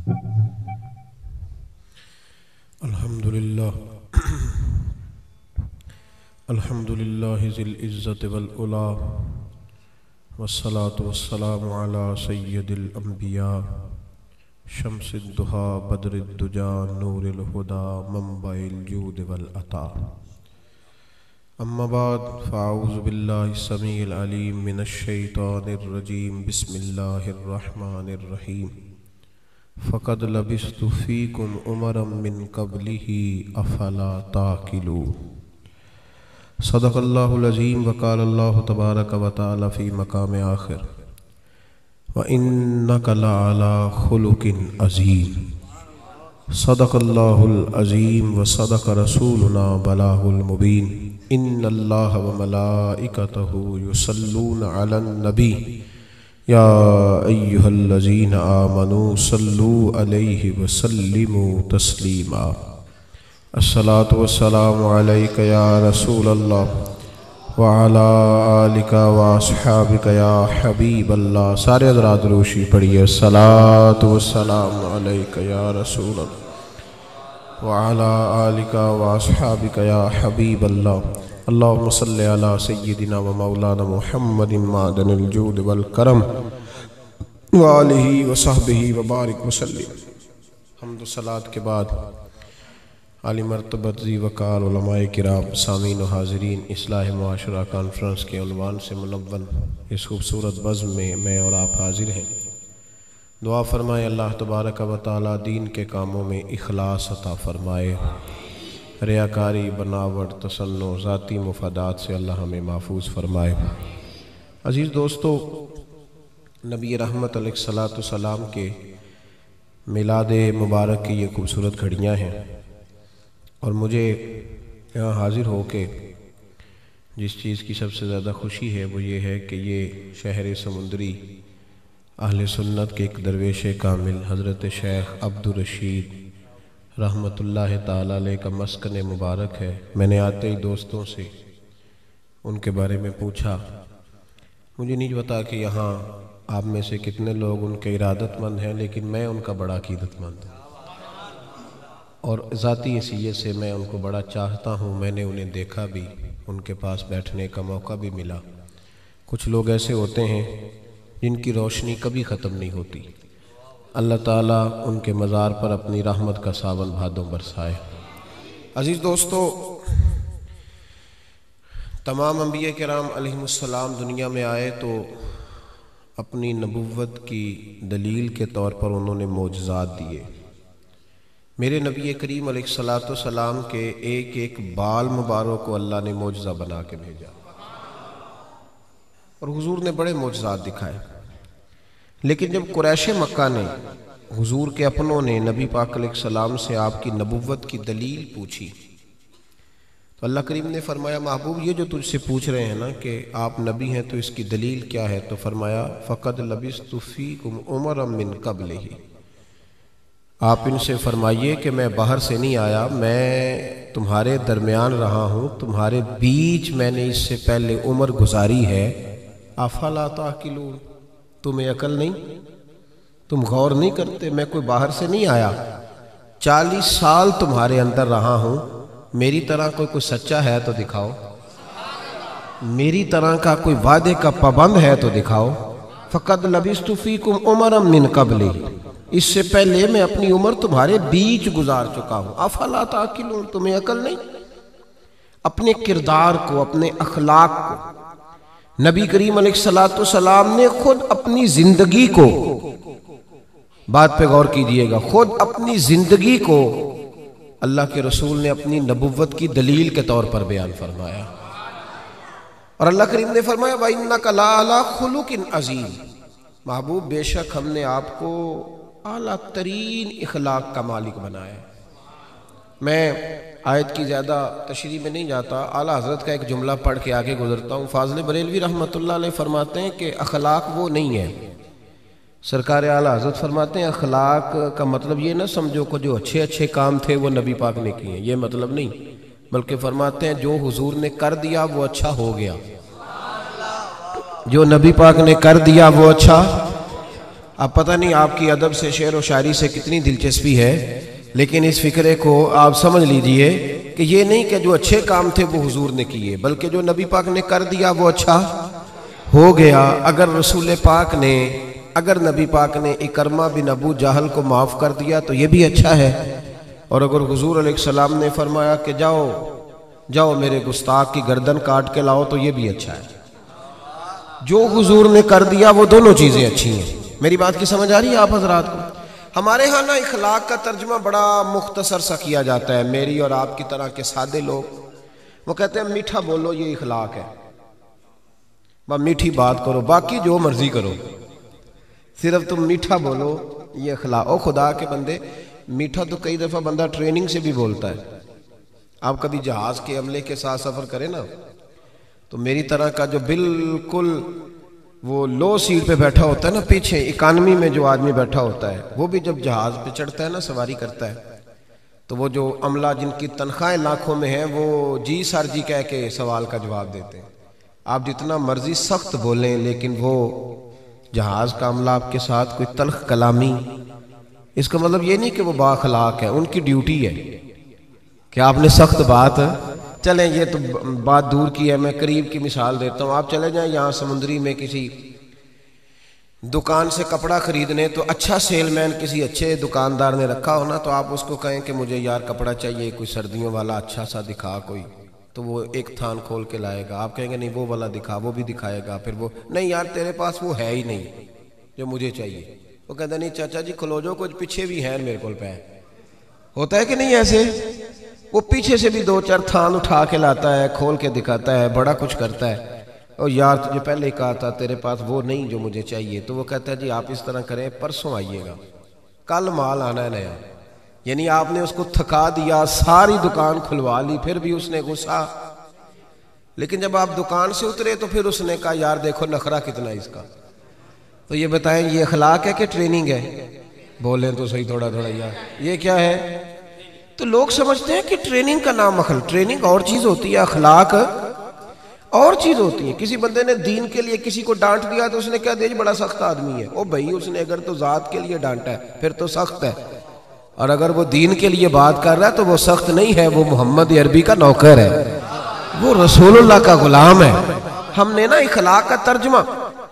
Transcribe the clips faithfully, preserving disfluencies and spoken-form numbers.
अल्हम्दुलिल्लाह अल्हम्दुलिल्लाहि ज़िल इज़्ज़ति वल उला वस्सलातु वस्सलामु अला सय्यदिल अंबिया शम्सिद दुहा बद्रिद दुजा नूरिल हुदा मंबाइल जूद वल अता। अम्मा बाद फ़अऊज़ु बिल्लाहि समीइल अलीम मिनश शैतानिर रजीम बिस्मिल्लाहिर रहमानिर रहीम। फ़क़द लबिस्तु फ़ीकुम उमरम मिन क़ब्लिही अफ़ला ताक़िलून। सदक़ल्लाहुल अज़ीम व क़ालल्लाहु तबारक व तआला फ़ी मक़ाम आख़िर व इन्नका लअला ख़ुलुक़िन अज़ीम। सदक़ल्लाहुल अज़ीम व सदक़ रसूलुना बलाग़ुल मुबीन। इन्नल्लाह व मलाइकतहु युसल्लूना अलन नबी या अय्युहल्लज़ीना आमनू सल्लू अलैहि व सल्लिमू तस्लीमा। अस्सलातु वस्सलामु अलैका या रसूलल्लाह व अला आलिका व अस्हाबिका या हबीबल्लाह। सारे हज़रात रोशी पढ़िए। अस्सलातु वस्सलामु अलैका या रसूलल्लाह व अला आलिका व अस्हाबिका या हबीबल्लाह। अल्लाहुम्मा सल्लि अला सय्यिदिना व मौलाना मुहम्मदिन मादनिल जूद वल करम व आलिहि व सहबिहि व बारिक व सल्लिम। हम्द सलात के बाद आली मर्तबत ज़ी वक़ार उलमाए किराम, सामीन व हाज़रीन, इस्लाह मुआशरा कॉन्फ्रेंस के उन्वान से मुनव्वन इस खूबसूरत बज़्म में मैं और आप हाजिर हैं। दुआ फरमाए अल्लाह तबारक व तआला दीन के कामों में इखलास अता फरमाए। रियाकारी, बनावट, तसन्नो, ज़ाती मुफादात से अल्लाह हमें महफूज फरमाए। अज़ीज़ दोस्तों, नबी रहमत अलैहिस्सलातु सलाम के मिलाद मुबारक की ये खूबसूरत घड़ियाँ हैं और मुझे यहाँ हाज़िर हो के जिस चीज़ की सबसे ज़्यादा खुशी है वो ये है कि ये शहर समुंदरी अहले सुन्नत के एक दरवेश कामिल हज़रत शेख अब्दुर रशीद रहमतुल्लाह ताला अलैह का मस्कन मुबारक है। मैंने आते ही दोस्तों से उनके बारे में पूछा। मुझे नहीं पता कि यहाँ आप में से कितने लोग उनके इरादतमंद हैं, लेकिन मैं उनका बड़ा अक़ीदतमंद हूँ और ज़ाती हैसियत से मैं उनको बड़ा चाहता हूँ। मैंने उन्हें देखा भी, उनके पास बैठने का मौका भी मिला। कुछ लोग ऐसे होते हैं जिनकी रोशनी कभी ख़त्म नहीं होती। अल्लाह ताला उनके मज़ार पर अपनी रहमत का सावन भादों बरसाए। अज़ीज़ दोस्तों, तमाम अंबिया किराम अलैहिमुस्सलाम दुनिया में आए तो अपनी नबुव्वत की दलील के तौर पर उन्होंने मोजज़ात दिए। मेरे नबी करीम अलैहिस्सलातु सलाम के एक एक बाल मुबारक को अल्लाह ने मोजज़ा बना के भेजा और हुजूर ने बड़े मोजज़ात दिखाए। लेकिन जब कुरैश मक्का ने, हुजूर के अपनों ने नबी पाक अलैहिस्सलाम से आपकी नबुव्वत की दलील पूछी तो अल्लाह करीम ने फरमाया, महबूब ये जो तुझसे पूछ रहे हैं ना कि आप नबी हैं तो इसकी दलील क्या है, तो फरमाया फ़क़द लबिस्तु फ़ीकुम उमरम मिन क़ब्लिही। आप इनसे फरमाइए कि मैं बाहर से नहीं आया, मैं तुम्हारे दरमियान रहा हूँ, तुम्हारे बीच मैंने इससे पहले उम्र गुजारी है। अफ़ला ताक़िलून, तुम्हें अकल नहीं, तुम गौर नहीं करते? मैं कोई बाहर से नहीं आया, चालीस साल तुम्हारे अंदर रहा हूँ। मेरी तरह कोई कोई सच्चा है तो दिखाओ, मेरी तरह का कोई वादे का पाबंद है तो दिखाओ। फ़क़द लबिस्तु फ़ीकुम उमरम मिन क़ब्लिही, इससे पहले मैं अपनी उम्र तुम्हारे बीच गुजार चुका हूँ। अफ़ला ताक़िलून, तुम्हें अकल नहीं? अपने किरदार को, अपने अखलाक को नबी करीम अलैहिस्सलातु सलाम ने खुद अपनी जिंदगी को, बात पे गौर कीजिएगा, खुद अपनी जिंदगी को अल्लाह के रसूल ने अपनी नबुव्वत की दलील के तौर पर बयान फरमाया। और अल्लाह करीम ने फरमाया व इन्नका लअला ख़ुलुक़िन अज़ीम, महबूब बेशक हमने आपको आला तरीन इखलाक का मालिक बनाया। मैं आयत की ज़्यादा तशरीह में नहीं जाता, आला हज़रत का एक जुमला पढ़ के आगे गुजरता हूँ। फ़ाज़िल बरेलवी रहमतुल्लाह अलैह फरमाते हैं कि अखलाक वो नहीं है। सरकार आला हज़रत फरमाते हैं अखलाक का मतलब ये ना समझो को जो अच्छे अच्छे काम थे वो नबी पाक ने किए, ये मतलब नहीं, बल्कि फरमाते हैं जो हुजूर ने कर दिया वो अच्छा हो गया, जो नबी पाक ने कर दिया वो अच्छा अब पता नहीं आपकी अदब से, शेर व शायरी से कितनी दिलचस्पी है, लेकिन इस फिक्रे को आप समझ लीजिए कि ये नहीं कि जो अच्छे काम थे वो हुजूर ने किए, बल्कि जो नबी पाक ने कर दिया वो अच्छा हो गया। अगर रसूल पाक ने, अगर नबी पाक ने इकरमा बिन अबू जहल को माफ़ कर दिया तो ये भी अच्छा है। और अगर हुजूर अलैहिस्सलाम ने फरमाया कि जाओ जाओ मेरे गुस्ताख की गर्दन काट के लाओ तो ये भी अच्छा है। जो हुजूर ने कर दिया वो दोनों चीज़ें अच्छी हैं। मेरी बात की समझ आ रही है आप हजरात को? हमारे यहाँ ना इखलाक का तर्जमा बड़ा मुख्तसर सा किया जाता है। मेरी और आपकी तरह के सादे लोग वो कहते हैं मीठा बोलो ये इखलाक है, बस मीठी बात करो, बाकी जो मर्जी करो, सिर्फ तुम मीठा बोलो ये इखलाक। ओ खुदा के बंदे, मीठा तो कई दफ़ा बंदा ट्रेनिंग से भी बोलता है। आप कभी जहाज़ के अमले के साथ सफ़र करें ना, तो मेरी तरह का जो बिल्कुल वो लो सीट पे बैठा होता है ना, पीछे इकानमी में जो आदमी बैठा होता है, वो भी जब जहाज़ पे चढ़ता है ना, सवारी करता है, तो वो जो अमला जिनकी तनख्वाहें लाखों में है, वो जी सर जी कह के सवाल का जवाब देते हैं। आप जितना मर्जी सख्त बोलें, लेकिन वो जहाज़ का अमला आपके साथ कोई तल्ख कलामी, इसका मतलब ये नहीं कि वो बाखलाक है, उनकी ड्यूटी है कि आपने सख्त बात। चलें ये तो बात दूर की है, मैं करीब की मिसाल देता हूँ। आप चले जाएं यहाँ समुंदरी में किसी दुकान से कपड़ा खरीदने, तो अच्छा सेलमैन किसी अच्छे दुकानदार ने रखा हो ना, तो आप उसको कहें कि मुझे यार कपड़ा चाहिए कोई सर्दियों वाला अच्छा सा दिखा कोई, तो वो एक थान खोल के लाएगा। आप कहेंगे नहीं वो वाला दिखा, वो भी दिखाएगा, फिर वो नहीं यार तेरे पास वो है ही नहीं जो मुझे चाहिए। वो कहता नहीं चाचा जी खलो जो, कुछ पीछे भी है मेरे को पे। होता है कि नहीं ऐसे? वो पीछे से भी दो चार थान उठा के लाता है, खोल के दिखाता है, बड़ा कुछ करता है। और यार तुझे पहले ही कहा था तेरे पास वो नहीं जो मुझे चाहिए। तो वो कहता है जी आप इस तरह करें, परसों आइएगा, कल माल आना है नया। यानी आपने उसको थका दिया, सारी दुकान खुलवा ली, फिर भी उसने गुस्सा। लेकिन जब आप दुकान से उतरे तो फिर उसने कहा यार देखो नखरा कितना इसका। तो ये बताएं ये अखलाक है कि ट्रेनिंग है? बोलें तो सही थोड़ा थोड़ा यार, ये क्या है? तो लोग समझते हैं कि ट्रेनिंग का नाम अखल, ट्रेनिंग और चीज होती है, अखलाक और चीज होती है। किसी बंदे ने दीन के लिए किसी को डांट दिया तो उसने क्या दिया, बड़ा सख्त आदमी है। ओ भाई उसने अगर तो जात के लिए डांटा है फिर तो सख्त है, और अगर वो दीन के लिए बात कर रहा है तो वो सख्त नहीं है, वो मोहम्मद अरबी का नौकर है, वो रसूलुल्लाह का गुलाम है। हमने ना इखलाक का तर्जुमा,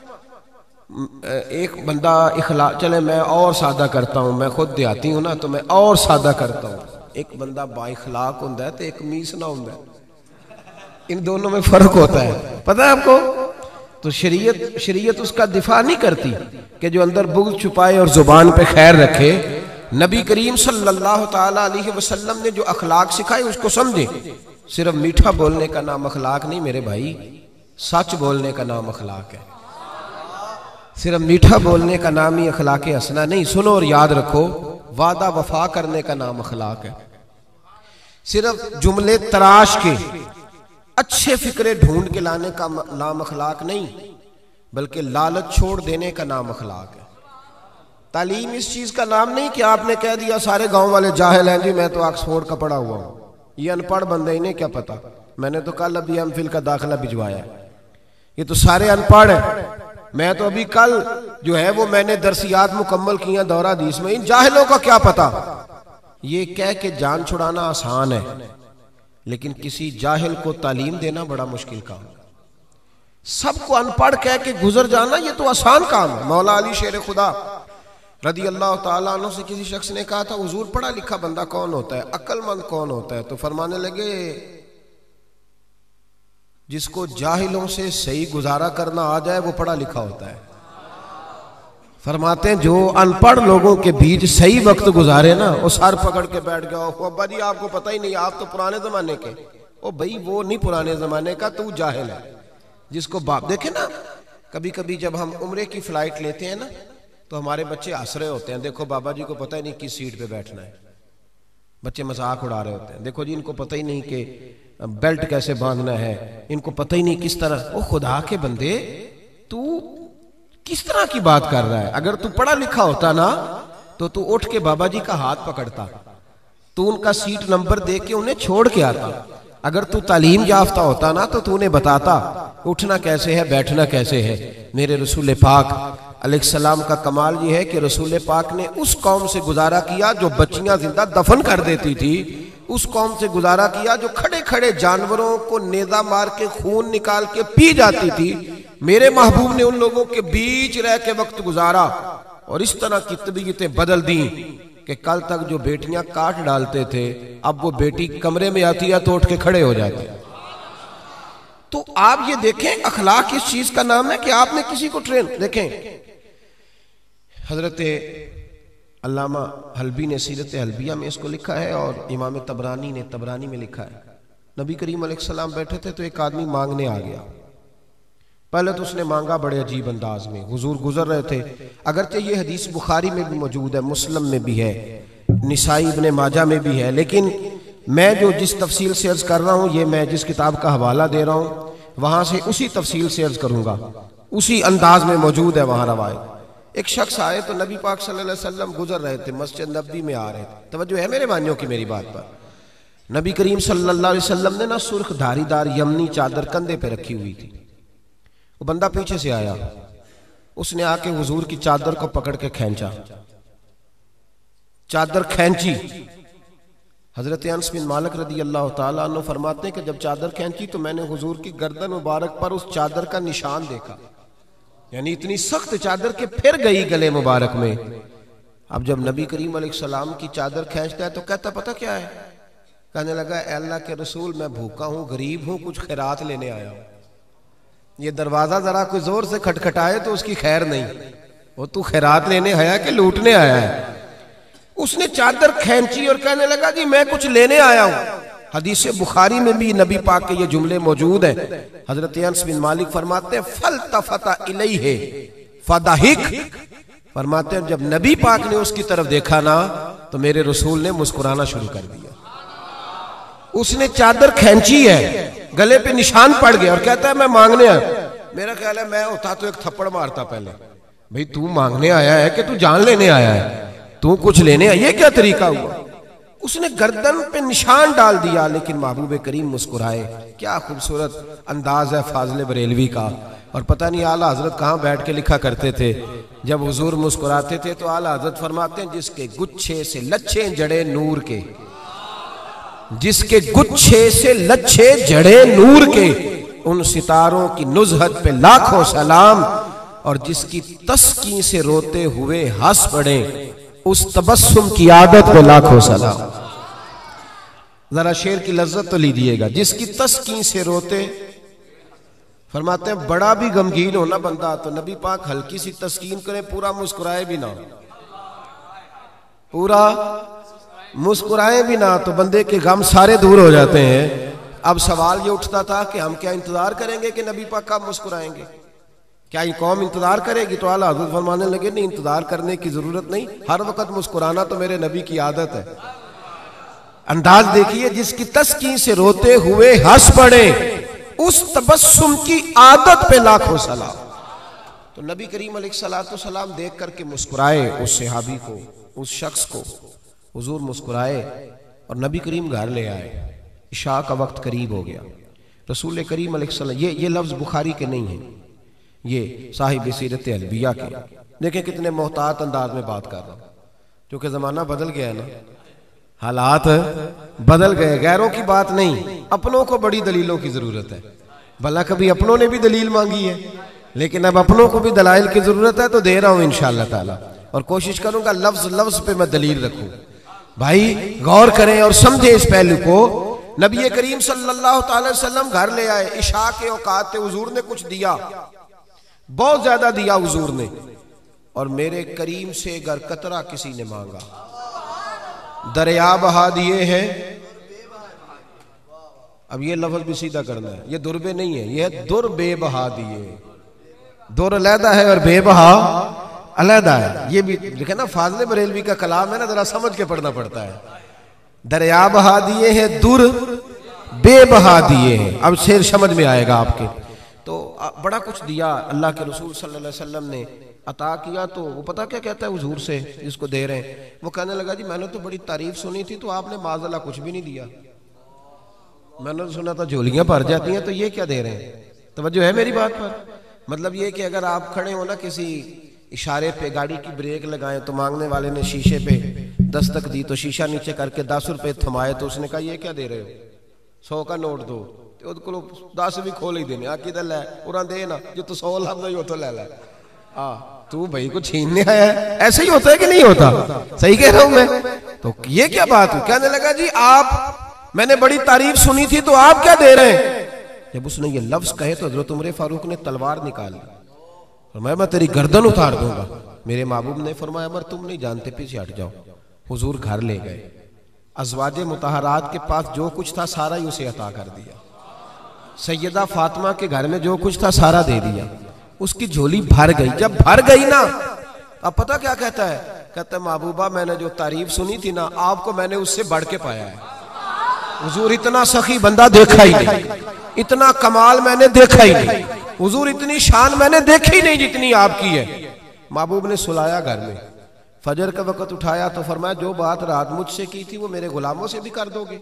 एक बंदा इखलाक, चले मैं और सादा करता हूँ, मैं खुद देहाती हूँ ना तो मैं और सादा करता हूँ। एक बंदा बाइखलाक होता है तो एक मीस ना होता है, इन दोनों में फर्क होता है, पता है आपको? तो शरीयत शरीयत उसका दिफा नहीं करती कि जो अंदर बुग़्ज़ छुपाए और जुबान पे खैर रखे। नबी करीम सल्लल्लाहु ताला अलैहि वसल्लम ने जो अखलाक सिखाए उसको समझे। सिर्फ मीठा बोलने का नाम अखलाक नहीं मेरे भाई, सच बोलने का नाम अखलाक है। सिर्फ मीठा बोलने का नाम ही अखलाक हसना नहीं। सुनो और याद रखो, वादा वफा करने का नाम अखलाक है। सिर्फ जुमले तराश के, अच्छे फिक्रे ढूंढ के लाने का नाम अखलाक नहीं, बल्कि लालच छोड़ देने का नाम अखलाक है। तालीम इस चीज का नाम नहीं कि आपने कह दिया सारे गांव वाले जाहिल हैं जी, मैं तो ऑक्सफोर्ड का पढ़ा हुआ हूं, ये अनपढ़ बंदे, इन्हें क्या पता, मैंने तो कल अभी एम फिल का दाखिला भिजवाया, ये तो सारे अनपढ़ हैं। मैं तो अभी कल जो है वो मैंने दरसियात मुकम्मल किया दौरा हदीस में, इन जाहिलों का क्या पता। ये कह के जान छुड़ाना आसान है, लेकिन किसी जाहिल को तालीम देना बड़ा मुश्किल काम है। सबको अनपढ़ कह के गुजर जाना ये तो आसान काम है। मौला अली शेर खुदा रदी अल्लाह ताला अन्हु से किसी शख्स ने कहा था हुजूर पढ़ा लिखा बंदा कौन होता है, अक्लमंद कौन होता है? तो फरमाने लगे जिसको जाहिलों से सही गुजारा करना आ जाए वो पढ़ा लिखा होता है। फरमाते हैं जो अनपढ़ लोगों के बीच सही वक्त गुजारे ना, वो सर पकड़ के बैठ गया, अब्बा जी आपको पता ही नहीं, आप तो पुराने जमाने के। ओ भाई वो नहीं पुराने जमाने का, तू जाहिल है। जिसको बाप देखे ना, कभी कभी जब हम उम्रे की फ्लाइट लेते हैं ना तो हमारे बच्चे हंस रहे होते हैं, देखो बाबा जी को पता ही नहीं किस सीट पे बैठना है। बच्चे मजाक उड़ा रहे होते हैं, देखो जी इनको पता ही नहीं कि बेल्ट कैसे बांधना है, इनको पता ही नहीं किस तरह। ओ खुदा के बंदे, तू किस तरह की बात कर रहा है? अगर तू पढ़ा लिखा होता ना तो तू उठ के बाबा जी का हाथ पकड़ता, तू उनका सीट नंबर दे के उन्हें छोड़ के आता। अगर तू तालीम याफ्ता होता ना तो तू उन्हें बताता उठना कैसे है, बैठना कैसे है। मेरे रसूल पाक अलैहिस्सलाम का कमाल ये है कि रसूल पाक ने उस कौम से गुजारा किया जो बच्चियां जिंदा दफन कर देती थी, उस कौम से गुजारा किया जो खड़े खड़े जानवरों को नेजा मार के खून निकाल के पी जाती थी। मेरे महबूब ने उन लोगों के बीच रह के वक्त गुजारा और इस तरह की तबीयतें बदल दी कि कल तक जो बेटियां काट डालते थे, अब वो बेटी कमरे में आती है तो उठ के खड़े हो जाते। तो आप ये देखें, अखलाक इस चीज का नाम है कि आपने किसी को ट्रेन देखें। हजरत अल्लामा हल्बी ने सीरत हल्बिया में इसको लिखा है और इमाम तबरानी ने तबरानी में लिखा है। नबी करीम अलैहिस्सलाम बैठे थे तो एक आदमी मांगने आ गया। पहले तो उसने मांगा बड़े अजीब अंदाज में, हुजूर गुजर रहे थे। अगरचे ये हदीस बुखारी में भी मौजूद है, मुस्लिम में भी है, निसाई इब्ने माजा में भी है, लेकिन मैं जो जिस तफसील से अर्ज कर रहा हूँ, ये मैं जिस किताब का हवाला दे रहा हूँ वहां से उसी तफसील से अर्ज करूंगा, उसी अंदाज में मौजूद है वहां रवायत। एक शख्स आए तो नबी पाक सल्लल्लाहु अलैहि वसल्लम गुजर रहे थे, मस्जिद नबवी में आ रहे थे। तवज्जो है मेरे मानियों की मेरी बात पर। नबी करीम सल्लल्लाहु अलैहि वसल्लम ने ना सुर्ख धारीदार यमनी चादर कंधे पे रखी हुई थी। वो बंदा पीछे से आया, उसने आके हुजूर की चादर को पकड़ के खींचा, चादर खींची। हजरत अनस बिन मालिक रदी अल्लाह ताला अन्हु फरमाते हैं कि जब चादर खींची तो मैंने हुजूर की गर्दन मुबारक पर उस चादर का निशान देखा, यानी इतनी सख्त चादर के फिर गई गले मुबारक में। अब जब नबी करीम अलैहिस्सलाम की चादर खींचता है तो कहता पता क्या है, कहने लगा अल्लाह के रसूल मैं भूखा हूँ, गरीब हूँ, कुछ खैरात लेने आया हूँ। ये दरवाजा जरा कोई जोर से खटखटाए तो उसकी खैर नहीं, वो तू खैरात लेने आया कि लूटने आया है। उसने चादर खींची और कहने लगा जी मैं कुछ लेने आया हूँ। हदीस बुखारी में भी नबी पाक के ये जुमले मौजूद हैं। हजरत अनस बिन मालिक फरमाते हैं फलतफता इलैहि फदहिक, फरमाते हैं जब नबी पाक ने उसकी तरफ देखा ना तो मेरे रसूल ने मुस्कुराना शुरू कर दिया। उसने चादर खींची है, गले पे निशान पड़ गया और कहता है मैं मांगने आया। मेरा ख्याल है मैं होता तो एक थप्पड़ मारता पहले, भाई तू मांगने आया है कि तू जान लेने आया है, तू कुछ लेने आया, ये क्या तरीका हुआ। उसने गर्दन पे निशान डाल दिया, लेकिन महबूब करीम मुस्कुराए। क्या खूबसूरत अंदाज है फाजिल बरेलवी का। और पता नहीं आला हजरत कहाँ बैठ के लिखा करते थे, जब हुजूर मुस्कुराते थे तो आला हजरत फरमाते हैं जिसके गुच्छे से लच्छे जड़े नूर के, जिसके गुच्छे से लच्छे जड़े नूर के, उन सितारों की नुज़हत पे लाखों सलाम, और जिसकी तस्कीन से रोते हुए हंस पड़े उस तबस्सुम की आदत पे लाखों सलाम। जरा शेर की लज्जत तो लीजिएगा। जिसकी तस्कीन से रोते, फरमाते हैं बड़ा भी गमगीन हो ना बंदा तो नबी पाक हल्की सी तस्कीन करे, पूरा मुस्कुराए भी ना, पूरा मुस्कुराए भी ना तो बंदे के गम सारे दूर हो जाते हैं। अब सवाल ये उठता था कि हम क्या इंतजार करेंगे कि नबी पाक कब मुस्कुराएंगे, क्या ये कौम इंतजार करेगी। तो आला हज़रत फरमाने लगे नहीं, इंतजार करने की जरूरत नहीं, हर वक्त मुस्कुराना तो मेरे नबी की आदत है। अंदाज देखिए, जिसकी तस्कीन से रोते हुए हंस पड़े उस तबस्सुम की आदत पे लाखों सलाम। तो नबी करीम अलैहिस्सलातु सलाम देख करके मुस्कुराए उस सहाबी को, उस शख्स को। हुजूर मुस्कुराए और नबी करीम घर ले आए। इशा का वक्त करीब हो गया। रसूल करीम अलैहिस्सलाम, ये ये लफ्ज बुखारी के नहीं है, ये साहिब सीरत अलबिया के। देखें कितने मोहतात अंदाज में बात कर रहा हूं, क्योंकि जमाना बदल गया है ना, हालात बदल गए। गैरों की बात नहीं, अपनों को बड़ी दलीलों की जरूरत है। भला कभी अपनों ने भी दलील मांगी है, लेकिन अब अपनों को भी दलाइल की जरूरत है, तो दे रहा हूं इंशाअल्लाह ताला। और कोशिश करूंगा लफ्ज लफ्ज पे मैं दलील रखूं। भाई गौर करें और समझें इस पहलू को। नबी करीम सल्लल्लाहु अलैहि वसल्लम घर ले आए, इशा के औकात थे, हुजूर ने कुछ दिया, बहुत ज्यादा दिया हुजूर ने, और मेरे करीम से गर कतरा किसी ने मांगा, दरिया बहा दिए हैं। अब ये लफ्ज भी सीधा करना है, ये दुर्बे नहीं है, ये है दुर बेबहा दिए। दुर अलहदा है और बेबहा अलहदा है। ये भी देखे ना, फाजिल बरेलवी का कलाम है ना, जरा समझ के पढ़ना पड़ता है। दरिया बहा दिए हैं, दुर बेबहा दिए हैं। अब शेर समझ में आएगा आपके। तो बड़ा कुछ दिया अल्लाह के रसूल सल्लल्लाहु अलैहि वसल्लम ने, अता किया। तो वो पता क्या कहता है हुजूर से जिसको दे रहे हैं, वो कहने लगा जी मैंने तो बड़ी तारीफ सुनी थी, तो आपने माज़अल्लाह कुछ भी नहीं दिया। मैंने तो सुना था झोलियां भर जाती हैं, तो ये क्या दे रहे हैं। तवज्जो है मेरी बात पर। मतलब ये कि अगर आप खड़े हो ना किसी इशारे पे गाड़ी की ब्रेक लगाए तो मांगने वाले ने शीशे पे दस्तक दी तो शीशा नीचे करके दस रुपए थमाए तो उसने कहा ये क्या दे रहे हो, सौ का नोट दो। तो को दस भी खोल ही देने आकी दे लै उरा दे ना जो तू सौ लाभ नहीं हो तो ले लै। हाँ तू भाई को छीनने आया है, ऐसे ही होता है कि नहीं होता? सही कह रहा हूं मैं? तो ये क्या बात हुई? कहने लगा जी आप, मैंने बड़ी तारीफ सुनी थी तो आप क्या दे रहे हैं? जब उसने ये लफ्ज कहे तो हजरत उमर फारूक ने तलवार निकाली और मैं मैं तेरी गर्दन उतार दूंगा। मेरे महबूब ने फरमाया अमर तुम नहीं जानते, पीछे हट जाओ। हुजूर घर ले गए, अज़वाजे मुतहरात के पास जो कुछ था सारा ही उसे अता कर दिया। सैयदा फातिमा के घर में जो कुछ था सारा दे दिया। उसकी झोली भर गई। जब भर गई ना, अब पता क्या कहता है? कहता है महबूबा मैंने जो तारीफ सुनी थी ना, आपको मैंने उससे बढ़ के पाया है। हुजूर इतना सखी बंदा देखा ही नहीं, इतना कमाल मैंने देखा ही नहीं, हुजूर इतनी शान मैंने देखी ही नहीं जितनी आपकी है। महबूब ने सुलाया घर में, फजर का वक्त उठाया तो फरमाया जो बात रात मुझसे की थी वो मेरे गुलामों से भी कर दोगे,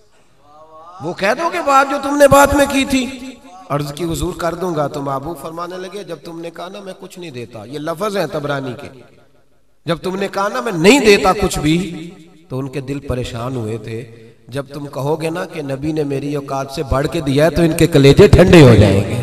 वो कह दोगे बात जो तुमने बात में की थी? अर्ज की हुजूर कर दूंगा। तो महबूब फरमाने लगे जब तुमने कहा ना मैं कुछ नहीं देता, ये लफ्ज है तबरानी के, जब तुमने कहा ना मैं नहीं देता कुछ भी, तो उनके दिल परेशान हुए थे। जब तुम कहोगे ना कि नबी ने मेरी औकात से बढ़ के दिया है तो इनके कलेजे ठंडे हो जाएंगे।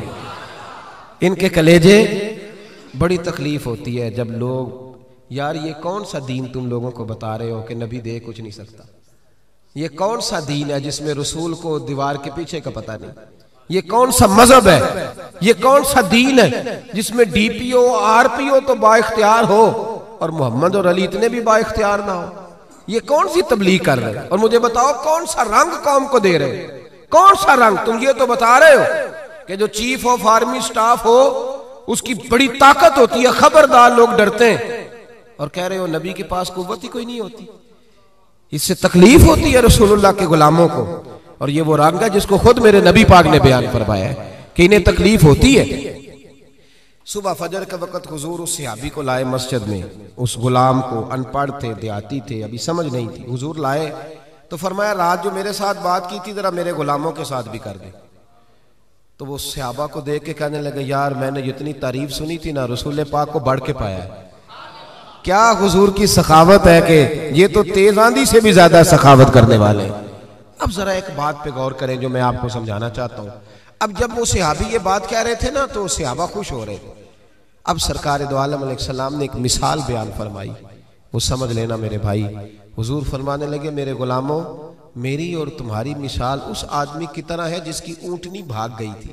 इनके कलेजे, बड़ी तकलीफ होती है जब लोग, यार ये कौन सा दीन तुम लोगों को बता रहे हो कि नबी दे कुछ नहीं सकता? ये कौन सा दीन है जिसमें रसूल को दीवार के पीछे का पता नहीं? ये कौन सा मजहब है? ये कौन सा दीन है जिसमें डीपीओ आरपीओ तो बाइख्तियार हो और मोहम्मद और अली इतने भी बाइख्तियार ना हो? ये कौन सी तबलीग कर रहे हैं? और मुझे बताओ कौन सा रंग कौम को दे रहे हैं? कौन सा रंग? तुम ये तो बता रहे हो कि जो चीफ ऑफ आर्मी स्टाफ हो उसकी बड़ी ताकत होती है, खबरदार लोग डरते हैं, और कह रहे हो नबी के पास कुव्वत ही कोई नहीं होती। इससे तकलीफ होती है रसूलुल्लाह के गुलामों को, और ये वो रंग है जिसको खुद मेरे नबी पाक ने बयान फरमाया है कि इन्हें तकलीफ होती है। सुबह फजर के वक्त हुजूर उस सहाबी को लाए मस्जिद में, उस गुलाम को, अनपढ़ थे, देहाती थे, अभी समझ नहीं थी। हुजूर लाए तो फरमाया रात जो मेरे साथ बात की थी जरा मेरे गुलामों के साथ भी कर दे। तो वो सहाबा को देख के कहने लगे यार मैंने जितनी तारीफ सुनी थी ना, रसूल पाक को बढ़ के पाया है। क्या हुजूर की सखावत है कि ये तो तेज आंधी से भी ज्यादा सखावत करने वाले हैं। अब जरा एक बात पे गौर करें जो मैं आपको समझाना चाहता हूं। अब जब वो सहाबी ये बात कह रहे थे ना तो सहाबा खुश हो रहे थे। अब सरकार दो आलम अलैहिस्सलाम ने एक मिसाल बयान फरमाई, वो समझ लेना मेरे भाई। हुजूर फरमाने लगे मेरे गुलामों, मेरी और तुम्हारी मिसाल उस आदमी की तरह है जिसकी ऊंटनी भाग गई थी।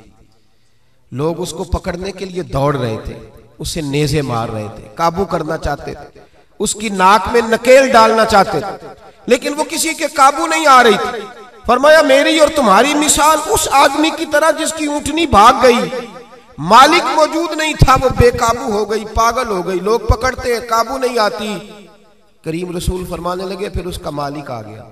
लोग उसको पकड़ने के लिए दौड़ रहे थे, उसे नेज़े मार रहे थे, काबू करना चाहते थे, उसकी नाक में नकेल डालना चाहते थे, लेकिन वो किसी के काबू नहीं आ रही थी। फरमाया मेरी और तुम्हारी मिसाल उस आदमी की तरह जिसकी ऊंटनी भाग गई, मालिक मौजूद नहीं था, वो बेकाबू हो गई, पागल हो गई, लोग पकड़ते हैं काबू नहीं आती। करीम रसूल फरमाने लगे फिर उसका मालिक आ गया,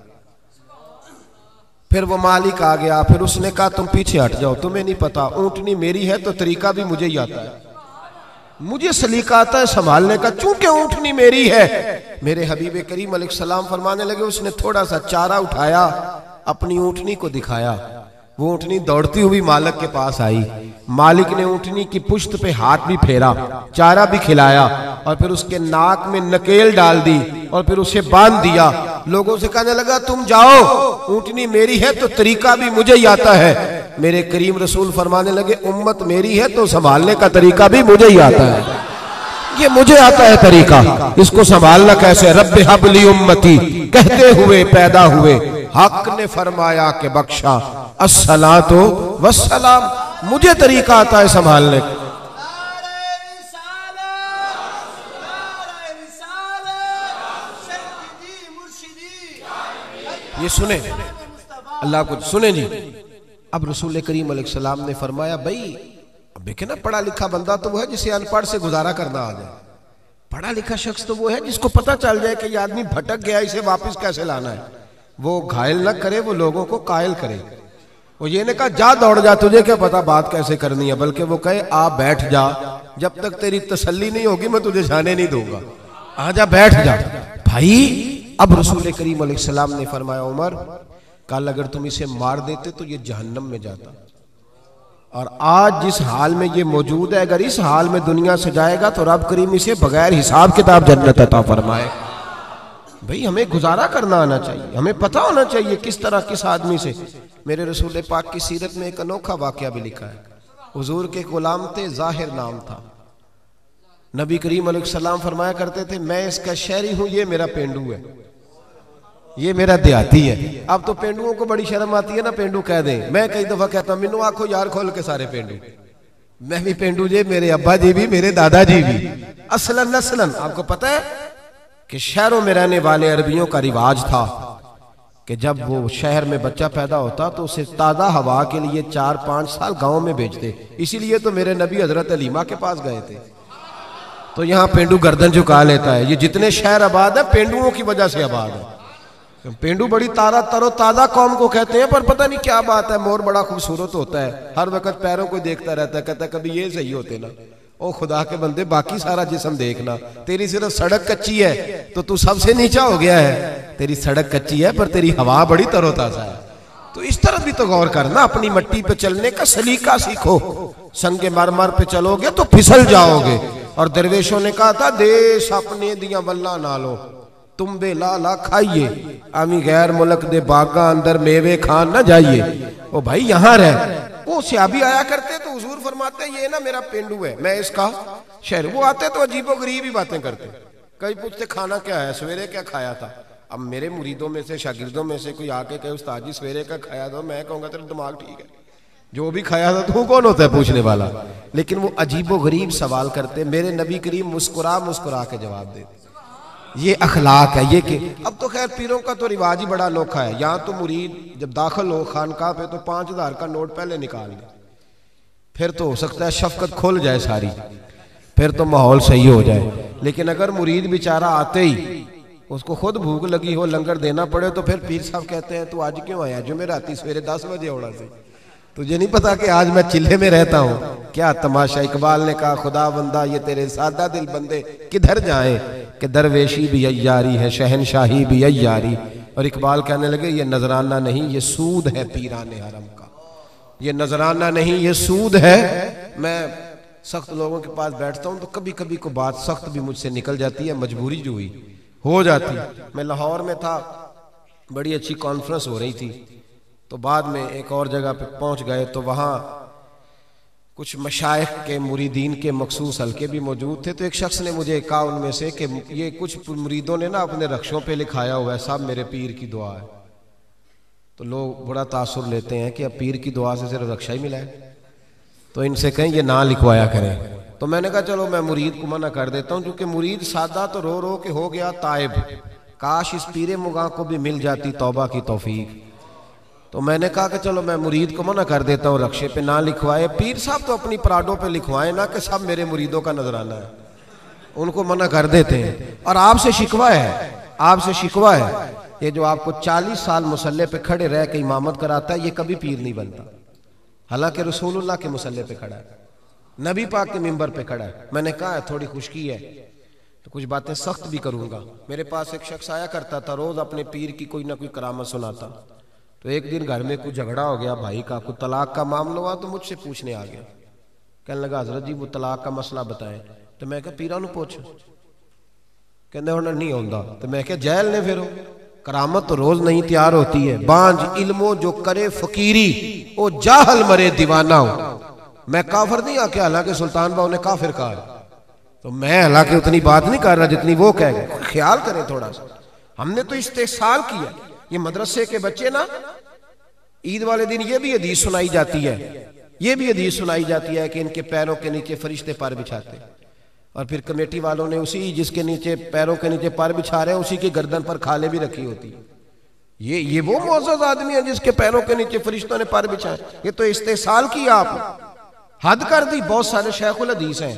फिर वो मालिक आ गया, फिर उसने कहा तुम पीछे हट जाओ, तुम्हें नहीं पता ऊंटनी मेरी है तो तरीका भी मुझे ही आता है, मुझे सलीका आता है संभालने का, चूंकि ऊंटनी मेरी है। मेरे हबीब करीम अलैहिस्सलाम फरमाने लगे उसने थोड़ा सा चारा उठाया, अपनी ऊंटनी को दिखाया, वो ऊंटनी दौड़ती हुई मालिक के पास आई। मालिक ने ऊंटनी की पुश्त पे हाथ भी फेरा, चारा भी खिलाया, और फिर उसके नाक में नकेल डाल दी और फिर उसे बांध दिया। लोगों से कहने लगा तुम जाओ, ऊंटनी मेरी है तो तरीका भी मुझे ही आता है। मेरे करीम रसूल फरमाने लगे उम्मत मेरी है तो संभालने का तरीका भी मुझे ही आता है, ये मुझे आता है तरीका, इसको संभालना कैसे। रब्बे हबली उम्मती कहते हुए पैदा हुए, हक ने फरमाया के बख्शा अस्सलातो वस्सलाम, मुझे तरीका आता है संभालने का। ये सुने अल्लाह को सुने जी। अब रसूल करीम अलैहिस्सलाम ने फरमाया भाई देखे ना, पढ़ा लिखा बंदा तो वो है जिसे अनपढ़ से गुजारा करना आ जाए, पढ़ा लिखा शख्स तो वो है जिसको पता चल जाए कि ये आदमी भटक गया, इसे वापस कैसे लाना है। वो घायल न करे, वो लोगों को कायल करे। वो ये ने कहा जा दौड़ जा, तुझे क्या पता बात कैसे करनी है, बल्कि वो कहे आ बैठ जा, जब तक तेरी तसल्ली नहीं होगी मैं तुझे जाने नहीं दूंगा, आ जा बैठ जा भाई। अब रसूल करीम अलैहिस्सलाम ने फरमाया उमर कल अगर तुम इसे मार देते तो ये जहन्नम में जाता, और आज जिस हाल में ये मौजूद है, अगर इस हाल में दुनिया से जाएगा तो रब करीम इसे बगैर हिसाब किताब जन्नत अता फरमाए। भाई हमें गुजारा करना आना चाहिए, हमें पता होना चाहिए किस तरह किस आदमी से। मेरे रसूल पाक की सीरत में एक अनोखा वाकया भी लिखा है। हुजूर के गुलाम थे, जाहिर नाम था। नबी करीम अलैहिस्सलाम फरमाया करते थे, मैं इसका शहरी हूं, ये मेरा पेंडू है, ये मेरा देहाती है। अब तो पेंडुओं को बड़ी शर्म आती है ना, पेंडू कह दें। मैं कई दफा कहता हूं, मिनू आखो यार खोल के सारे पेंडू, मैं भी पेंडू जी, मेरे अब्बा जी भी, मेरे दादाजी भी। असलन नस्लन आपको पता है कि शहरों में रहने वाले अरबियों का रिवाज था कि जब वो शहर में बच्चा पैदा होता तो उसे ताज़ा हवा के लिए चार पांच साल गांव में भेजते। इसीलिए तो मेरे नबी हजरत अलीमा के पास गए थे। तो यहाँ पेंडू गर्दन झुका लेता है। ये जितने शहर आबाद है पेंडुओं की वजह से आबाद है। पेंडू बड़ी तारा तरो ताजा कौम को कहते हैं, पर पता नहीं क्या बात है, मोर बड़ा खूबसूरत होता है, हर वक्त पैरों को देखता रहता है, कहता है कभी ये सही होते ना। ओ खुदा के बंदे, बाकी सारा जिस्म देखना, तेरी सिर्फ सड़क कच्ची है तो तू सबसे नीचा हो गया है। तेरी सड़क कच्ची है पर तेरी हवा बड़ी तरोताजा है। तो इस तरफ भी तो गौर करना, अपनी मट्टी पे चलने का सलीका सीखो। संगे मरमर पे चलोगे तो फिसल जाओगे। और दरवेशों ने कहा था, देश अपने दिया वल्ला ना लो, तुम बे ला ला खाइए, आमी गैर मुल्क दे बागा अंदर मेवे खान ना जाइए। ओ भाई यहाँ रह। वो सियाबी आया करते तो हुजूर फरमाते, ये ना मेरा पेंडू है, मैं इसका शहर। वो आते तो अजीबो गरीब ही बातें करते। कई पूछते खाना क्या है, सवेरे क्या खाया था। अब मेरे मुरीदों में से, शागिर्दों में से कोई आके कहे उस्ताद जी सवेरे क्या खाया था, मैं कहूँगा तेरा दिमाग ठीक है, जो भी खाया था तू कौन होता है पूछने वाला। लेकिन वो अजीबो गरीब सवाल करते। मेरे नबी करीम मुस्कुरा मुस्कुरा के जवाब देते। ये अखलाक है ये कि अब तो खैर पीरों का तो रिवाज ही बड़ा अनोखा है। यहाँ तो मुरीद जब दाखिल हो खानकाह पे तो पांच हजार का नोट पहले निकाल ले, फिर तो हो सकता है शफकत खुल जाए सारी, फिर तो माहौल सही हो जाए। लेकिन अगर मुरीद बेचारा आते ही उसको खुद भूख लगी हो, लंगर देना पड़े, तो फिर पीर साहब कहते हैं तू आज क्यों आया, जुमेराती सवेरे दस बजे उड़ा से, तुझे नहीं पता कि आज मैं चिल्ले में रहता हूँ। क्या तमाशा। इकबाल ने कहा, खुदा बंदा ये तेरे सादा दिल बंदे किधर जाएं कि दरवेशी भी अय्यारी है, शहनशाही भी अय्यारी। और इकबाल कहने लगे, ये नजराना नहीं ये सूद है पीराने हरम का, ये नजराना नहीं ये सूद है। मैं सख्त लोगों के पास बैठता हूँ तो कभी कभी को बात सख्त भी मुझसे निकल जाती है, मजबूरी जो हुई हो जाती। मैं लाहौर में था, बड़ी अच्छी कॉन्फ्रेंस हो रही थी, तो बाद में एक और जगह पे पहुंच गए तो वहाँ कुछ मशाइख के मुरीदीन के मखसूस हल्के भी मौजूद थे। तो एक शख्स ने मुझे कहा उनमें से कि ये कुछ मुरीदों ने ना अपने रक्षों पे लिखाया हुआ है, साहब मेरे पीर की दुआ है। तो लोग बड़ा तासुर लेते हैं कि अब पीर की दुआ से सिर्फ रक्षा ही मिला है, तो इनसे कहें ये ना लिखवाया करें। तो मैंने कहा चलो मैं मुरीद को मना कर देता हूँ, क्योंकि मुरीद सादा तो रो रो के हो गया ताइब, काश इस पीरे मुगा को भी मिल जाती तौबा की तौफीक। तो मैंने कहा कि चलो मैं मुरीद को मना कर देता हूँ, रक्षे पे ना लिखवाए, पीर साहब तो अपनी पराडों पे लिखवाए ना कि सब मेरे मुरीदों का नजराना है, उनको मना कर देते हैं। और आपसे शिकवा है, आपसे शिकवा है, ये जो आपको चालीस साल मुसल्ले पे खड़े रह के इमामत कराता है, ये कभी पीर नहीं बनता। हालांकि रसूलुल्लाह के मुसल्ले पे खड़ा है, नबी पाक के मिंबर पे खड़ा है। मैंने कहा थोड़ी खुशकी है तो कुछ बातें सख्त भी करूंगा। मेरे पास एक शख्स आया करता था, रोज अपने पीर की कोई ना कोई करामत सुनाता। तो एक दिन घर में कुछ झगड़ा हो गया भाई का, कुछ तलाक का मामला हुआ, तो मुझसे पूछने आ गया। कहने लगा हजरत जी वो तलाक का मसला बताएं। तो मैं क्या पीरा नु पूछ, कहने होना नहीं होता। तो मैं क्या जैल ने फिर करामत तो रोज नहीं तैयार होती है। बांझ इल्मो जो करे फकीरी ओ जाहल मरे दीवाना हो। मैं काफिर नहीं आके, हालांकि सुल्तान बाबू ने काफिर कहा, तो मैं हालांकि उतनी बात नहीं कर रहा जितनी वो कह गए। ख्याल करें थोड़ा सा, हमने तो इस्तेसाल किया। ये मदरसे के बच्चे ना ईद वाले दिन ये भी हदीस सुनाई जाती है, ये भी हदीस सुनाई जाती है कि इनके पैरों के नीचे फरिश्ते पर बिछाते, और फिर कमेटी वालों ने उसी जिसके नीचे पैरों के नीचे पर बिछा रहे हैं उसी की गर्दन पर खाले भी रखी होती है। ये ये वो मौजूद आदमी है जिसके पैरों के नीचे फरिश्तों ने पर बिछाए। ये तो इस्तेसाल किया, आप हद कर दी। बहुत सारे शेखुल हदीस हैं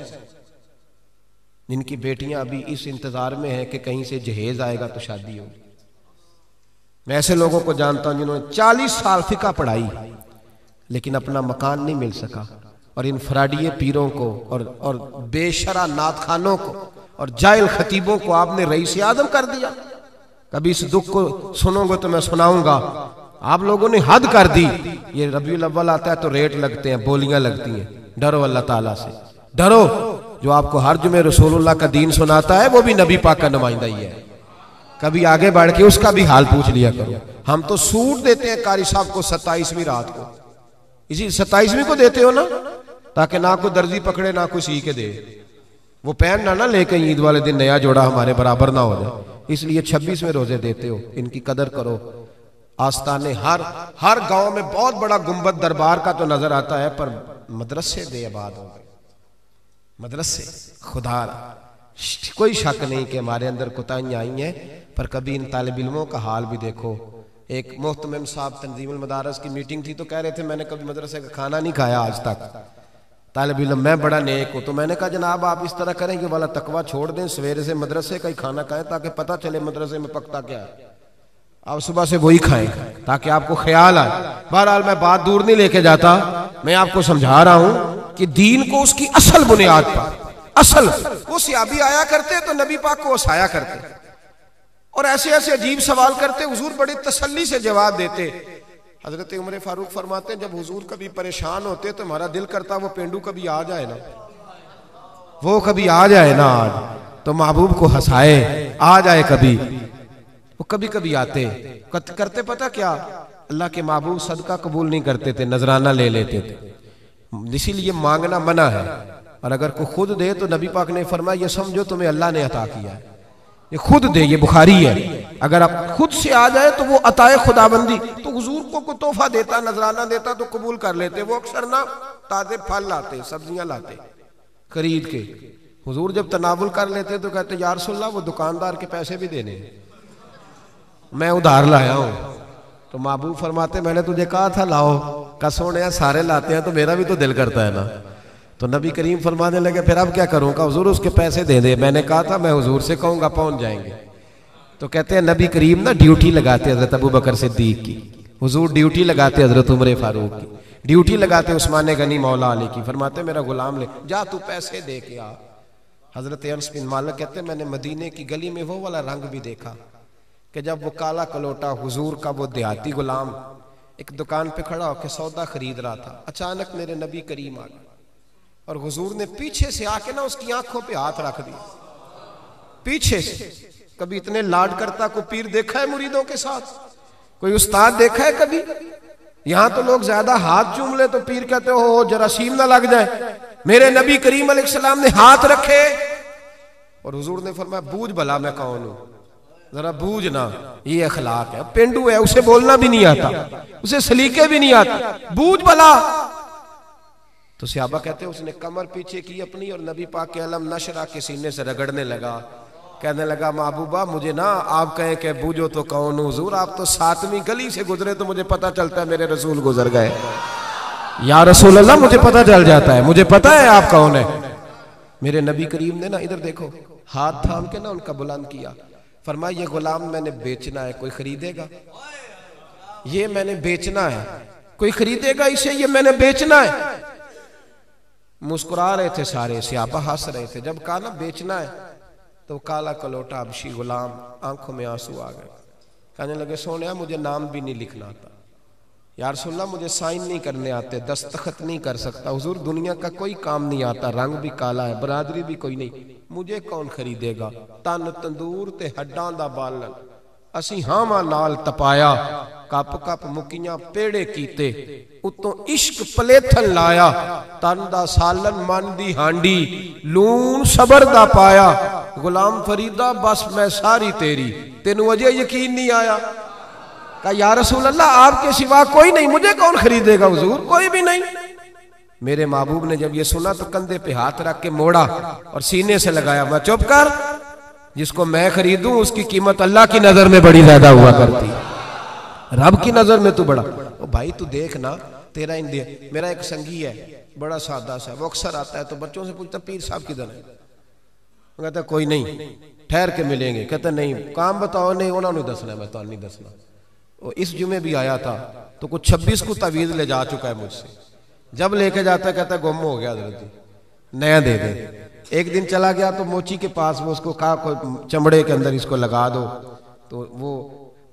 जिनकी बेटियां अभी इस इंतजार में हैं कि कहीं से जहेज आएगा तो शादी होगी। मैं ऐसे लोगों को जानता हूं जिन्होंने चालीस साल फिका पढ़ाई लेकिन अपना मकान नहीं मिल सका। और इन फराडिये पीरों को और और बेशरा नातखानों को और जाहिल खतीबों को आपने रईस आदम कर दिया। कभी इस दुख को सुनोगे तो मैं सुनाऊंगा आप लोगों ने हद कर दी। ये रबीउल अव्वल आता है तो रेट लगते हैं, बोलियां लगती हैं। डरो अल्लाह ताला से, डरो। जो आपको हर जुमे रसूलुल्लाह का दीन सुनाता है वो भी नबी पाक का नुमाइंदा ही है। कभी आगे बढ़ के उसका भी हाल पूछ लिया करो। हम तो सूट देते हैं कारी साहब को सत्ताईसवीं रात को, इसी सत्ताईसवीं को देते हो ना, ताकि ना कोई दर्जी पकड़े ना कोई सी के दे, वो पहन ना ना लेके ईद वाले दिन नया जोड़ा हमारे बराबर ना हो जाए। इसलिए छब्बीसवें रोजे देते हो, इनकी कदर करो। आस्ताने हर हर गांव में बहुत बड़ा गुंबद दरबार का तो नजर आता है, पर मदरसे बेआबाद हो गए। मदरसे खुदा, कोई शक नहीं कि हमारे अंदर कोताहियां आई हैं, पर कभी इन तालिब इल्मों का हाल भी देखो। एक मोहतमिम साहब तंजीमुल मदारस की मीटिंग थी तो कह रहे थे मैंने कभी मदरसे का खाना नहीं खाया आज तक। तालिब इल्म मैं बड़ा नेक हूं, तो मैंने कहा जनाब आप इस तरह करें कि वाला तकवा छोड़ दें, सवेरे से मदरसे का ही खाना खाएं ताकि पता चले मदरसे में पकता क्या है, आप सुबह से वही खाएं ताकि आपको ख्याल आए। बहरहाल मैं बात दूर नहीं लेके जाता, मैं आपको समझा रहा हूं कि दीन को उसकी असल बुनियाद पर, असल वो सियाबी आया करते तो नबी पाक को हंसाया करते और ऐसे ऐसे अजीब सवाल करते, हुजूर बड़ी तसल्ली से जवाब देते। हजरत उमर फारूक फरमाते जब हुजूर कभी परेशान होते तो हमारा दिल करता वो पेंडू कभी आ जाए ना, वो कभी आ जाए ना आज तो महबूब को हंसाए, आ जाए कभी। वो कभी कभी आते करते पता क्या, अल्लाह के महबूब सदका कबूल नहीं करते थे, नजराना ले लेते थे, इसीलिए मांगना मना है। और अगर कोई खुद दे तो नबी पाक ने फरमाया ये समझो तुम्हें अल्लाह ने अता किया है, ये खुद दे, ये बुखारी है। अगर आप खुद से आ जाए तो वो अताए खुदाबंदी। तो हुजूर को कोई तोहफा देता, नजराना देता तो कबूल कर लेते। वो अक्सर ना ताजे फल लाते, सब्जियां लाते खरीद के, हुजूर जब तनावुल कर लेते तो कहते या रसूलल्लाह वो दुकानदार के पैसे भी देने, मैं उधार लाया हूं। तो महबूब फरमाते मैंने तुझे कहा था लाओ, कसों सारे लाते हैं तो मेरा भी तो दिल करता है ना। तो नबी करीम फरमाने लगे फिर अब क्या करूंगा, हुजूर उसके पैसे दे दे, मैंने कहा था मैं हुजूर से कहूंगा पहुंच जाएंगे। तो कहते हैं नबी करीम ना ड्यूटी लगाते हजरत अबू बकर सिद्दीक की, हुजूर ड्यूटी लगाते हजरत उमर फारूक की, ड्यूटी लगाते उस्मान गनी मौला अली की। फरमाते मेरा गुलाम ले जा तू पैसे दे के आ। हजरत अनस बिन मालिक कहते मैंने मदीने की गली में वो वाला रंग भी देखा कि जब वो काला कलोटा हुजूर का वो देहाती गुलाम एक दुकान पे खड़ा होकर सौदा खरीद रहा था, अचानक मेरे नबी करीम आ गए और हुजूर ने पीछे से आके ना उसकी आंखों पे हाथ रख दिया, पीछे से। कभी इतने लाड करता को पीर देखा है मुरीदों के साथ, कोई उस्ताद देखा है कभी? यहां तो लोग ज्यादा हाथ चूम ले तो पीर कहते हो जरासीम ना लग जाए। मेरे नबी करीम अलैहिस्सलाम ने हाथ रखे और हुजूर ने फरमाया बूझ भला मैं कौन हूं, जरा बूझ ना, ये अखलाक है। पेंडू है, उसे बोलना भी नहीं आता, उसे सलीके भी नहीं आते, बूझ भला। तो सहाबा कहते हैं उसने कमर पीछे की अपनी और नबी पाक के अलम नशरा के सीने से रगड़ने लगा, कहने लगा महबूबा मुझे ना आप कहें कि बूझो तो कौन हूं, हुजूर आप तो सातवीं गली से गुजरे तो मुझे पता चलता है मेरे रसूल गुजर गए। या रसूल अल्लाह मुझे पता चल जाता है, मुझे पता है आप कौन है। मेरे नबी करीम ने ना इधर देखो हाथ थाम के ना उनका बुलंद किया, फरमाया ये गुलाम मैंने बेचना है, कोई खरीदेगा? ये मैंने बेचना है, कोई खरीदेगा इसे? ये मैंने बेचना है। मुस्कुरा रहे थे सारे, सहाबा हंस रहे थे। जब कहा ना बेचना है तो काला कलोटा अबशी गुलाम आंखों में आंसू आ गए, कहने लगे सोनिया मुझे नाम भी नहीं लिखना आता, या रसूलल्लाह मुझे साइन नहीं करने आते, दस्तखत नहीं कर सकता, हुजूर दुनिया का कोई काम नहीं आता, रंग भी काला है, बरादरी भी कोई नहीं, मुझे कौन खरीदेगा? तन तंदूर ते हड्डां दा बालन असी हावां नाल तपाया, कप कप मुकियां पेड़े कीते, उतों इश्क पलेथन लाया, तन दा सालन मन दी हांडी, लून सबर दा पाया, गुलाम फरीदा बस मैं सारी तेरी, तेनू अजे यकीन नहीं आया? कहा या रसूल अल्लाह आपके सिवा कोई नहीं, मुझे कौन खरीदेगा हुजूर? कोई भी नहीं। मेरे महबूब ने जब ये सुना तो कंधे पे हाथ रख के मोड़ा और सीने से लगाया, मैं चुप कर, जिसको मैं खरीदूं उसकी कीमत अल्लाह की नजर में बड़ी ज्यादा हुआ करती, रब की नजर में तू बड़ा। ओ भाई तू देख ना तेरा इंडिया। मेरा एक संगी है बड़ा सादा सा, वो अक्सर आता है तो बच्चों से पूछता पीर साहब किधर है? वो कहता कोई नहीं ठहर के मिलेंगे। कहता नहीं काम बताओ, नहीं उन्होंने दसना है, मैं तो नहीं दसना। वो इस जुमे भी आया था तो कुछ छब्बीस को तवीज ले जा चुका है मुझसे, जब लेके जाता कहता गुम हो गया हजरत नया दे दे। एक दिन चला गया तो मोची के पास वो उसको कहा कोई चमड़े के अंदर इसको लगा दो, तो वो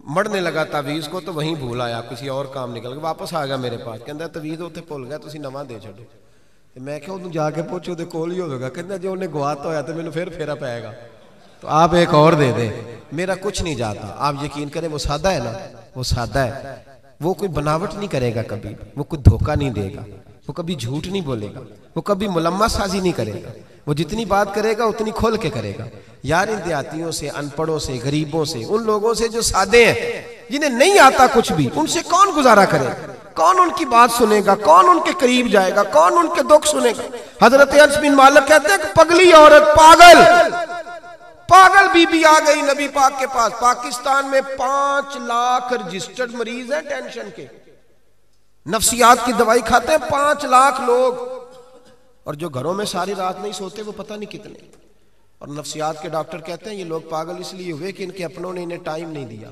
मड़ने लगा तवीज़ को तो वहीं भूल आया, किसी और काम निकल गया, वापस आ गया मेरे पास, कहता तवीज़ उत्थे भुल गया, तुसीं नवां दे छड्डो। ते मैं क्या उन्होंने जाके पूछो उहदे कोल ही होगा, कहता जो उन्हें गवाता होया तो मैनूं फिर फेरा पाएगा, तो आप एक और दे दे, मेरा कुछ नहीं जाता। आप यकीन करें वो सादा है ना, वो सादा है, वो कोई बनावट नहीं करेगा कभी, वो कोई धोखा नहीं देगा, वो कभी झूठ नहीं बोलेगा, वो कभी मुलम्मा साजी नहीं करेगा, वो जितनी बात करेगा उतनी खोल के करेगा। यार इन देहातियों से, अनपढ़ों से, गरीबों से, उन लोगों से जो सादे हैं, जिन्हें नहीं आता कुछ भी, उनसे कौन गुजारा करेगा, कौन उनकी बात सुनेगा, कौन उनके करीब जाएगा, कौन उनके दुख सुनेगा। हजरत अनस बिन मालिक कहते हैं कि पगली औरत, पागल पागल बीबी आ गई नबी पाक के पास। पाकिस्तान में पांच लाख रजिस्टर्ड मरीज हैं टेंशन के, नफ्सियात की दवाई खाते हैं पांच लाख लोग, और जो घरों में सारी रात नहीं सोते वो पता नहीं कितने। और नफ्सियात के डॉक्टर कहते हैं ये लोग पागल इसलिए हुए कि इनके अपनों ने इन्हें टाइम नहीं दिया,